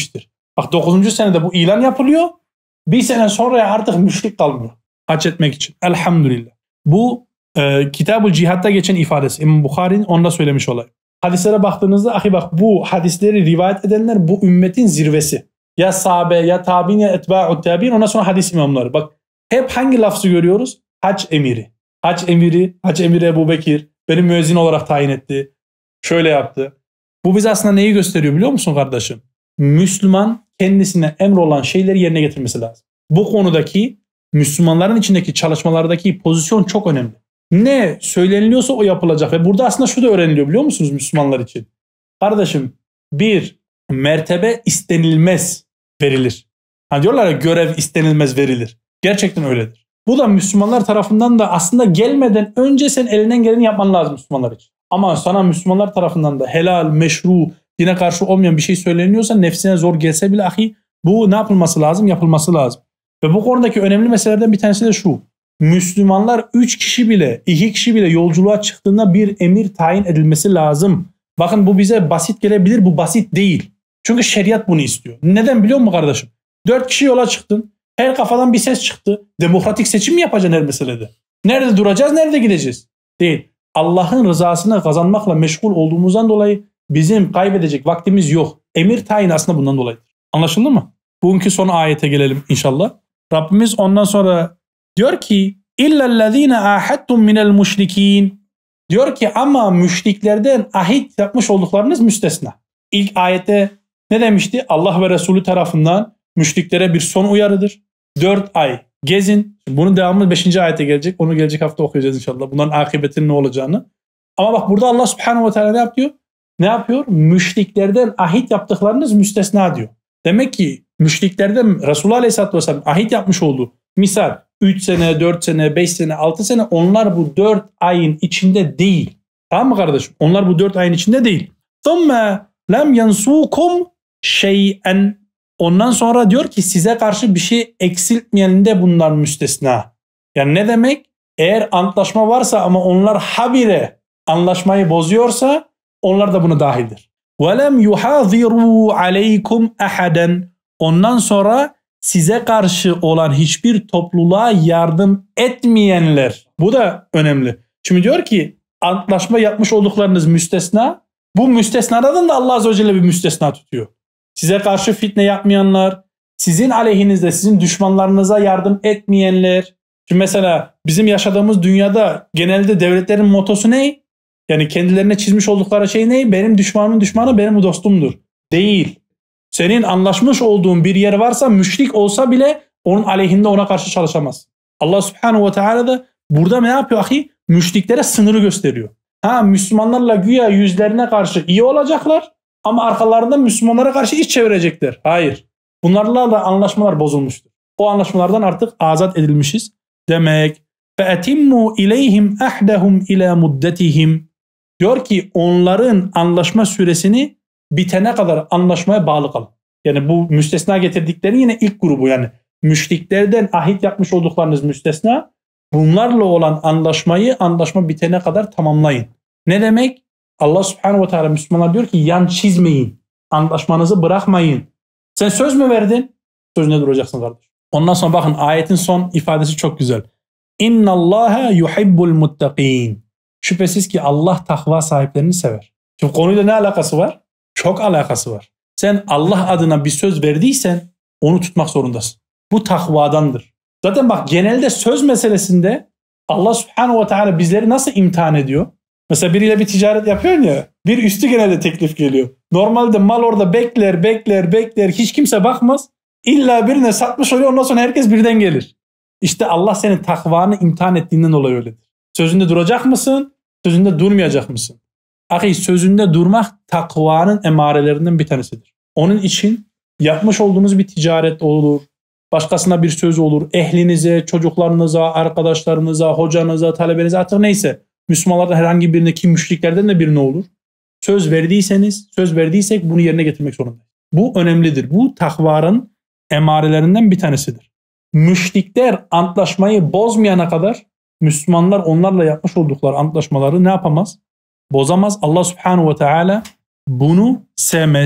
Bak dokuzuncu senede bu ilan yapılıyor. Bir sene sonra artık müşrik kalmıyor. Hac etmek için. Elhamdülillah. Bu e, Kitab-ı Cihad'da geçen ifadesi. İmam Bukhari'nin onda söylemiş olayı. Hadislere baktığınızda ahi bak bu hadisleri rivayet edenler bu ümmetin zirvesi. Ya sahabe ya tabi'in ya etba'u tabi'in ondan sonra hadis imamları. Bak hep hangi lafzı görüyoruz? Hac emiri. Hac emiri, hac emiri Ebu Bekir beni müezzin olarak tayin etti. Şöyle yaptı. Bu bize aslında neyi gösteriyor biliyor musun kardeşim? Müslüman kendisine emrolan şeyleri yerine getirmesi lazım. Bu konudaki Müslümanların içindeki çalışmalardaki pozisyon çok önemli. Ne söyleniliyorsa o yapılacak ve burada aslında şu da öğreniliyor biliyor musunuz Müslümanlar için? Kardeşim bir mertebe istenilmez verilir. Hani diyorlar ya görev istenilmez verilir. Gerçekten öyledir. Bu da Müslümanlar tarafından da aslında gelmeden önce sen elinden geleni yapman lazım Müslümanlar için. Ama sana Müslümanlar tarafından da helal, meşru, dine karşı olmayan bir şey söyleniyorsa nefsine zor gelse bile ahi bu ne yapılması lazım? Yapılması lazım. Ve bu konudaki önemli meselelerden bir tanesi de şu. Müslümanlar üç kişi bile, iki kişi bile yolculuğa çıktığında bir emir tayin edilmesi lazım. Bakın bu bize basit gelebilir, bu basit değil. Çünkü şeriat bunu istiyor. Neden biliyor musun kardeşim? Dört kişi yola çıktın. Her kafadan bir ses çıktı. Demokratik seçim mi yapacaksın her meselede? Nerede duracağız, nerede gideceğiz? Değil. Allah'ın rızasını kazanmakla meşgul olduğumuzdan dolayı bizim kaybedecek vaktimiz yok. Emir tayin aslında bundan dolayıdır. Anlaşıldı mı? Bugünkü son ayete gelelim inşallah. Rabbimiz ondan sonra diyor ki İllellezîne âhettum minel müşrikîn. Diyor ki ama müşriklerden ahit yapmış olduklarınız müstesna. İlk ayette ne demişti? Allah ve Resulü tarafından müşriklere bir son uyarıdır. Dört ay gezin. Bunun devamı beşinci ayete gelecek. Onu gelecek hafta okuyacağız inşallah. Bunların akıbetinin ne olacağını. Ama bak burada Allah Subhanahu ve Teala ne yapıyor? Ne yapıyor? Müşriklerden ahit yaptıklarınız müstesna diyor. Demek ki müşriklerden Resulullah Aleyhisselatü Vesselam ahit yapmış olduğu misal üç sene, dört sene, beş sene, altı sene onlar bu dört ayın içinde değil. Tamam mı kardeşim? Onlar bu dört ayın içinde değil. ثُمَّ لَمْ يَنْسُوكُمْ شَيْئًا. Ondan sonra diyor ki size karşı bir şey eksiltmeyeninde bunlar müstesna. Yani ne demek? Eğer antlaşma varsa ama onlar habire anlaşmayı bozuyorsa onlar da buna dahildir. وَلَمْ يُحَاذِرُوا عَلَيْكُمْ أَحَدًا. Ondan sonra size karşı olan hiçbir topluluğa yardım etmeyenler. Bu da önemli. Şimdi diyor ki antlaşma yapmış olduklarınız müstesna. Bu müstesnadan da Allah Azze ve Celle bir müstesna tutuyor. Size karşı fitne yapmayanlar, sizin aleyhinizde, sizin düşmanlarınıza yardım etmeyenler. Şimdi mesela bizim yaşadığımız dünyada genelde devletlerin motosu ne? Yani kendilerine çizmiş oldukları şey ne? Benim düşmanımın düşmanı benim dostumdur. Değil. Senin anlaşmış olduğun bir yer varsa müşrik olsa bile onun aleyhinde ona karşı çalışamaz. Allah Subhanahu ve Teala da burada ne yapıyor ahi? Müşriklere sınırı gösteriyor. Ha Müslümanlarla güya yüzlerine karşı iyi olacaklar ama arkalarında Müslümanlara karşı iş çevirecekler. Hayır. Bunlarla da anlaşmalar bozulmuştur. O anlaşmalardan artık azat edilmişiz demek. فَاَتِمُّوا اِلَيْهِمْ اَحْدَهُمْ اِلَى مُدَّتِهِمْ. Diyor ki onların anlaşma süresini bitene kadar anlaşmaya bağlı kalın. Yani bu müstesna getirdikleri yine ilk grubu yani müşriklerden ahit yapmış olduklarınız müstesna. Bunlarla olan anlaşmayı anlaşma bitene kadar tamamlayın. Ne demek? Allah Subhanahu ve Teala Müslümanlar diyor ki yan çizmeyin. Anlaşmanızı bırakmayın. Sen söz mü verdin? Sözünde duracaksın kardeş. Ondan sonra bakın ayetin son ifadesi çok güzel. İnna Allaha yuhibbul muttaqin. Şüphesiz ki Allah takva sahiplerini sever. Şimdi konuyla ne alakası var? Çok alakası var. Sen Allah adına bir söz verdiysen onu tutmak zorundasın. Bu takvadandır. Zaten bak genelde söz meselesinde Allah Subhanahu ve Teala bizleri nasıl imtihan ediyor? Mesela biriyle bir ticaret yapıyorsun ya, bir üstü genelde teklif geliyor. Normalde mal orada bekler, bekler, bekler, hiç kimse bakmaz. İlla birine satmış oluyor, ondan sonra herkes birden gelir. İşte Allah senin takvanı imtihan ettiğinden dolayı öyledir. Sözünde duracak mısın? Sözünde durmayacak mısın? Ahi sözünde durmak takvanın emarelerinden bir tanesidir. Onun için yapmış olduğunuz bir ticaret olur, başkasına bir söz olur, ehlinize, çocuklarınıza, arkadaşlarınıza, hocanıza, talebenize artık neyse. Müslümanlardan herhangi birine ki müşriklerden de birine olur. Söz verdiyseniz, söz verdiysek bunu yerine getirmek zorundayız. Bu önemlidir. Bu takvanın emarelerinden bir tanesidir. Müşrikler antlaşmayı bozmayana kadar Müslümanlar onlarla yapmış oldukları antlaşmaları ne yapamaz? Bozamaz. Allah Subhanahu ve Teala bunu sevmez.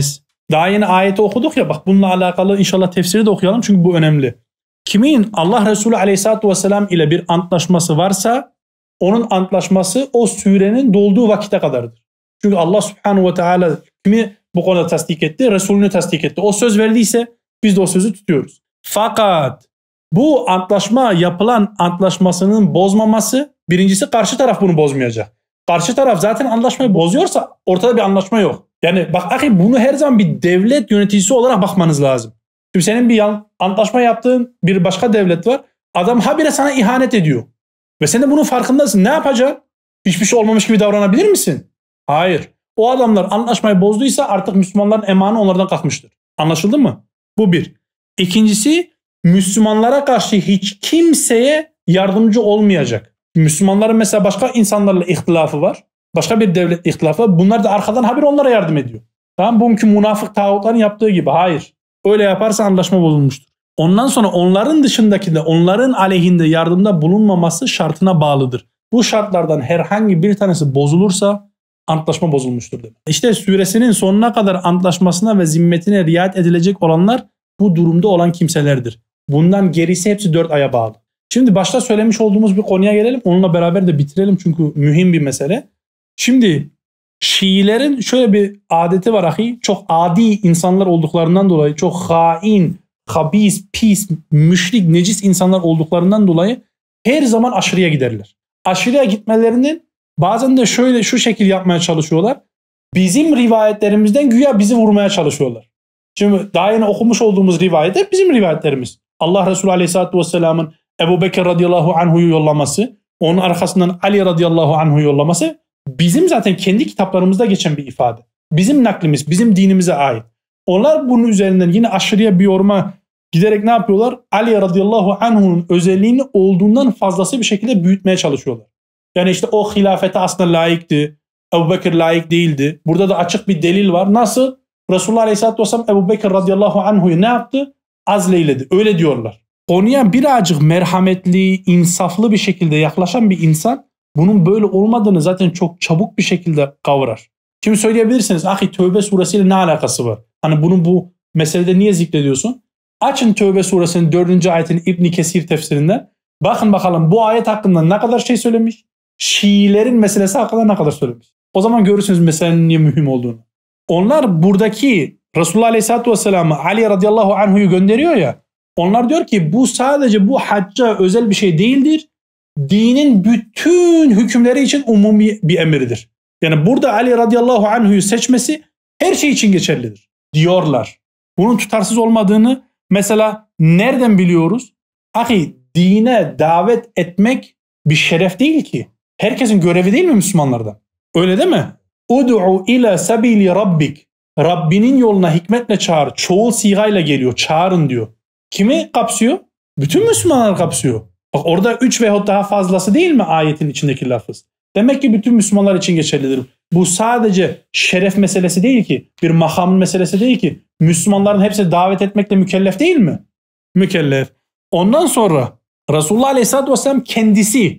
Daha yeni ayeti okuduk ya, bak bununla alakalı inşallah tefsiri de okuyalım çünkü bu önemli. Kimin Allah Resulü Aleyhisselatü Vesselam ile bir antlaşması varsa onun antlaşması o sürenin dolduğu vakite kadardır. Çünkü Allah Subhanahu ve Teala kimi bu konuda tasdik etti? Resulünü tasdik etti. O söz verdiyse biz de o sözü tutuyoruz. Fakat bu antlaşma, yapılan antlaşmasının bozmaması, birincisi karşı taraf bunu bozmayacak. Karşı taraf zaten anlaşmayı bozuyorsa ortada bir anlaşma yok. Yani bak akı, bunu her zaman bir devlet yöneticisi olarak bakmanız lazım. Şimdi senin bir antlaşma yaptığın bir başka devlet var. Adam habire sana ihanet ediyor. Ve sen de bunun farkındasın. Ne yapacaksın? Hiçbir şey olmamış gibi davranabilir misin? Hayır. O adamlar anlaşmayı bozduysa artık Müslümanların emanı onlardan kalkmıştır. Anlaşıldı mı? Bu bir. İkincisi, Müslümanlara karşı hiç kimseye yardımcı olmayacak. Müslümanların mesela başka insanlarla ihtilafı var. Başka bir devlet ihtilafı var. Bunlar da arkadan haber onlara yardım ediyor. Tamam, bugünkü münafık tağutların yaptığı gibi. Hayır. Öyle yaparsa anlaşma bozulmuştur. Ondan sonra onların dışındaki de onların aleyhinde yardımda bulunmaması şartına bağlıdır. Bu şartlardan herhangi bir tanesi bozulursa antlaşma bozulmuştur demek. İşte suresinin sonuna kadar antlaşmasına ve zimmetine riayet edilecek olanlar bu durumda olan kimselerdir. Bundan gerisi hepsi dört aya bağlı. Şimdi başta söylemiş olduğumuz bir konuya gelelim. Onunla beraber de bitirelim çünkü mühim bir mesele. Şimdi Şiilerin şöyle bir adeti var ahi. Çok adi insanlar olduklarından dolayı, çok hain, habis, pis, müşrik, necis insanlar olduklarından dolayı her zaman aşırıya giderler. Aşırıya gitmelerinin bazen de şöyle şu şekil yapmaya çalışıyorlar. Bizim rivayetlerimizden güya bizi vurmaya çalışıyorlar. Şimdi daha yeni okumuş olduğumuz rivayetler bizim rivayetlerimiz. Allah Resulü Aleyhisselatü Vesselam'ın Ebu Bekir radıyallahu anhu'yu yollaması, onun arkasından Ali radıyallahu anhu'yu yollaması bizim zaten kendi kitaplarımızda geçen bir ifade. Bizim naklimiz, bizim dinimize ait. Onlar bunun üzerinden yine aşırıya bir yoruma giderek ne yapıyorlar? Ali radıyallahu anhu'nun özelliğini olduğundan fazlası bir şekilde büyütmeye çalışıyorlar. Yani işte o hilafete aslında layıktı. Ebu Bekir layık değildi. Burada da açık bir delil var. Nasıl? Resulullah Aleyhisselatü Vesselam Ebu Bekir radıyallahu anhu'yu ne yaptı? Azleyledi. Öyle diyorlar. Konuya birazcık merhametli, insaflı bir şekilde yaklaşan bir insan bunun böyle olmadığını zaten çok çabuk bir şekilde kavrar. Şimdi söyleyebilirsiniz, ahi Tövbe suresiyle ne alakası var? Hani bunu bu meselede niye zikrediyorsun? Açın Tövbe suresinin dördüncü ayetini İbn Kesir tefsirinden. Bakın bakalım bu ayet hakkında ne kadar şey söylemiş? Şiilerin meselesi hakkında ne kadar söylemiş? O zaman görürsünüz meselenin niye mühim olduğunu. Onlar buradaki Resulullah Aleyhisselatü Vesselam'ı Ali radıyallahu anhu'yu gönderiyor ya. Onlar diyor ki bu sadece bu hacca özel bir şey değildir. Dinin bütün hükümleri için umumi bir emirdir. Yani burada Ali radıyallahu anhu'yu seçmesi her şey için geçerlidir diyorlar. Bunun tutarsız olmadığını mesela nereden biliyoruz? Ahi dine davet etmek bir şeref değil ki. Herkesin görevi değil mi Müslümanlardan? Öyle değil mi? Ud'u ila sabili rabbik. Rabbinin yoluna hikmetle çağır. Çoğul sigayla geliyor. Çağırın diyor. Kimi kapsıyor? Bütün Müslümanlar kapsıyor. Bak orada üç veyahut daha fazlası değil mi ayetin içindeki lafız? Demek ki bütün Müslümanlar için geçerlidir. Bu sadece şeref meselesi değil ki. Bir makam meselesi değil ki. Müslümanların hepsi davet etmekle mükellef değil mi? Mükellef. Ondan sonra Resulullah Aleyhisselatü Vesselam kendisi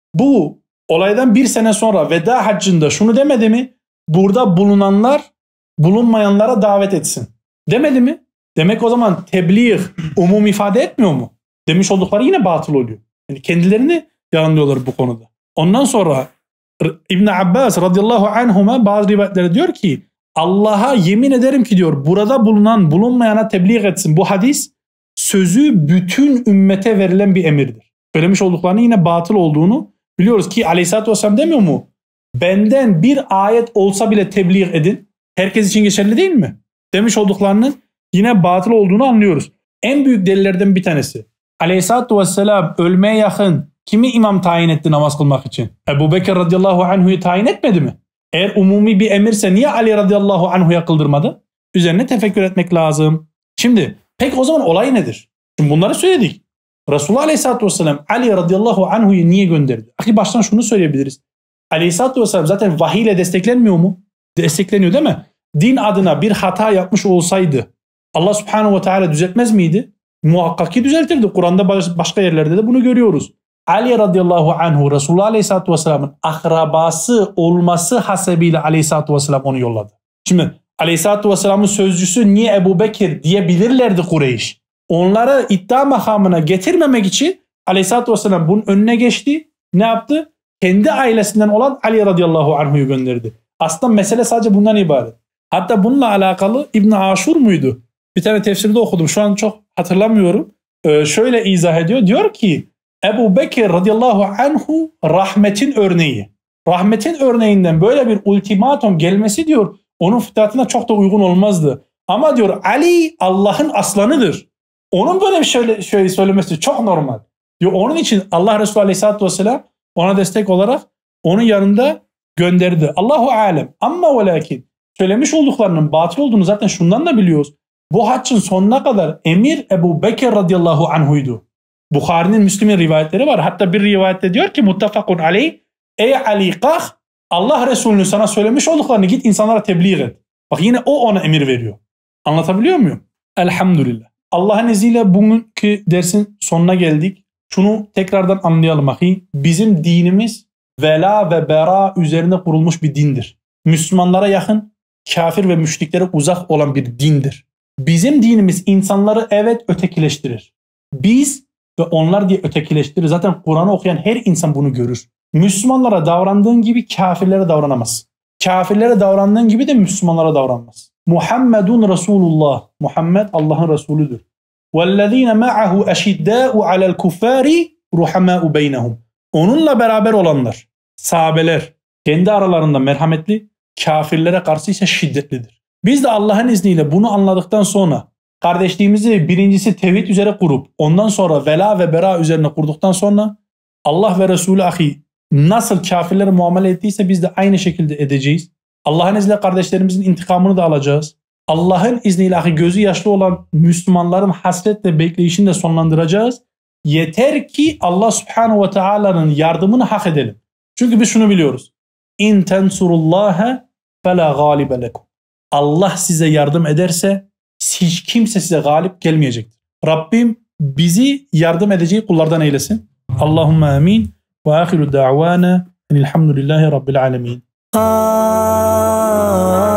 bu olaydan bir sene sonra veda haccında şunu demedi mi? Burada bulunanlar bulunmayanlara davet etsin. Demedi mi? Demek o zaman tebliğ umum ifade etmiyor mu? Demiş oldukları yine batıl oluyor. Yani kendilerini yalanlıyorlar bu konuda. Ondan sonra İbn Abbas radıyallahu anhuma bazı rivayetlerde diyor ki Allah'a yemin ederim ki diyor burada bulunan bulunmayana tebliğ etsin. Bu hadis sözü bütün ümmete verilen bir emirdir. Söylemiş olduklarının yine batıl olduğunu biliyoruz ki Aleyhisselatü Vesselam demiyor mu? Benden bir ayet olsa bile tebliğ edin. Herkes için geçerli değil mi? Demiş olduklarının yine batıl olduğunu anlıyoruz. En büyük delillerden bir tanesi. Aleyhisselatü Vesselam ölmeye yakın kimi imam tayin etti namaz kılmak için? Ebu Bekir radıyallahu anhu'yu tayin etmedi mi? Eğer umumi bir emirse niye Ali radıyallahu anhu'ya kıldırmadı? Üzerine tefekkür etmek lazım. Şimdi peki o zaman olay nedir? Şimdi bunları söyledik. Resulullah Aleyhisselatü Vesselam Ali radıyallahu anhu'yu niye gönderdi? Akli baştan şunu söyleyebiliriz. Aleyhisselatü Vesselam zaten vahiy ile desteklenmiyor mu? Destekleniyor değil mi? Din adına bir hata yapmış olsaydı Allah subhanahu ve teala düzeltmez miydi? Muhakkak ki düzeltirdi. Kur'an'da başka yerlerde de bunu görüyoruz. Ali radıyallahu anhu Resulullah Aleyhisselatü Vesselam'ın akrabası olması hasebiyle Aleyhisselatü Vesselam onu yolladı. Şimdi Aleyhisselatü Vesselam'ın sözcüsü niye Ebu Bekir diyebilirlerdi Kureyş. Onları iddia makamına getirmemek için Aleyhisselatü Vesselam bunun önüne geçti. Ne yaptı? Kendi ailesinden olan Ali radıyallahu anhu'yu gönderdi. Aslında mesele sadece bundan ibaret. Hatta bununla alakalı İbn Aşur muydu? Bir tane tefsirde okudum. Şu an çok hatırlamıyorum. Ee, şöyle izah ediyor. Diyor ki Ebu Bekir radıyallahu anhu rahmetin örneği. Rahmetin örneğinden böyle bir ultimatum gelmesi diyor onun fıtratına çok da uygun olmazdı. Ama diyor Ali Allah'ın aslanıdır. Onun böyle bir şöyle, şöyle söylemesi çok normal. Diyor onun için Allah Resulü aleyhissalatü vesselam ona destek olarak onun yanında gönderdi. Allahu alem. Amma ve lakin söylemiş olduklarının batıl olduğunu zaten şundan da biliyoruz. Bu haccın sonuna kadar emir Ebu Bekir radıyallahu anhuydu. Bukhari'nin, Müslim'in rivayetleri var. Hatta bir rivayette diyor ki muttafakun aleyh. Ey Ali kalk Allah Resulü'nün sana söylemiş olduklarını git insanlara tebliğ et. Bak yine o ona emir veriyor. Anlatabiliyor muyum? Elhamdülillah. Allah'ın izniyle bugünkü dersin sonuna geldik. Şunu tekrardan anlayalım ahi. Bizim dinimiz vela ve bera üzerine kurulmuş bir dindir. Müslümanlara yakın, kafir ve müşriklere uzak olan bir dindir. Bizim dinimiz insanları evet ötekileştirir. Biz ve onlar diye ötekileştirir. Zaten Kur'an'ı okuyan her insan bunu görür. Müslümanlara davrandığın gibi kafirlere davranamaz. Kafirlere davrandığın gibi de Müslümanlara davranmaz. Muhammedun Resulullah. Muhammed Allah'ın Resulüdür. وَالَّذ۪ينَ مَعَهُ اَشِدَّاءُ عَلَى الْكُفَّارِ رُحَمَاءُ بَيْنَهُمْ. Onunla beraber olanlar, sahabeler, kendi aralarında merhametli, kafirlere karşı ise şiddetlidir. Biz de Allah'ın izniyle bunu anladıktan sonra kardeşliğimizi birincisi tevhid üzere kurup ondan sonra vela ve bera üzerine kurduktan sonra Allah ve Resulü ahi nasıl kafirlere muamele ettiyse biz de aynı şekilde edeceğiz. Allah'ın izniyle kardeşlerimizin intikamını da alacağız. Allah'ın izniyle ahi gözü yaşlı olan Müslümanların hasretle bekleyişini de sonlandıracağız. Yeter ki Allah Subhanahu ve Taala'nın yardımını hak edelim. Çünkü biz şunu biliyoruz. İn tensurullaha fela galibe lekum. Allah size yardım ederse hiç kimse size galip gelmeyecektir. Rabbim bizi yardım edeceği kullardan eylesin. Allahümme amin. Ve ahiru da'vana enilhamdülillahi rabbil alemin.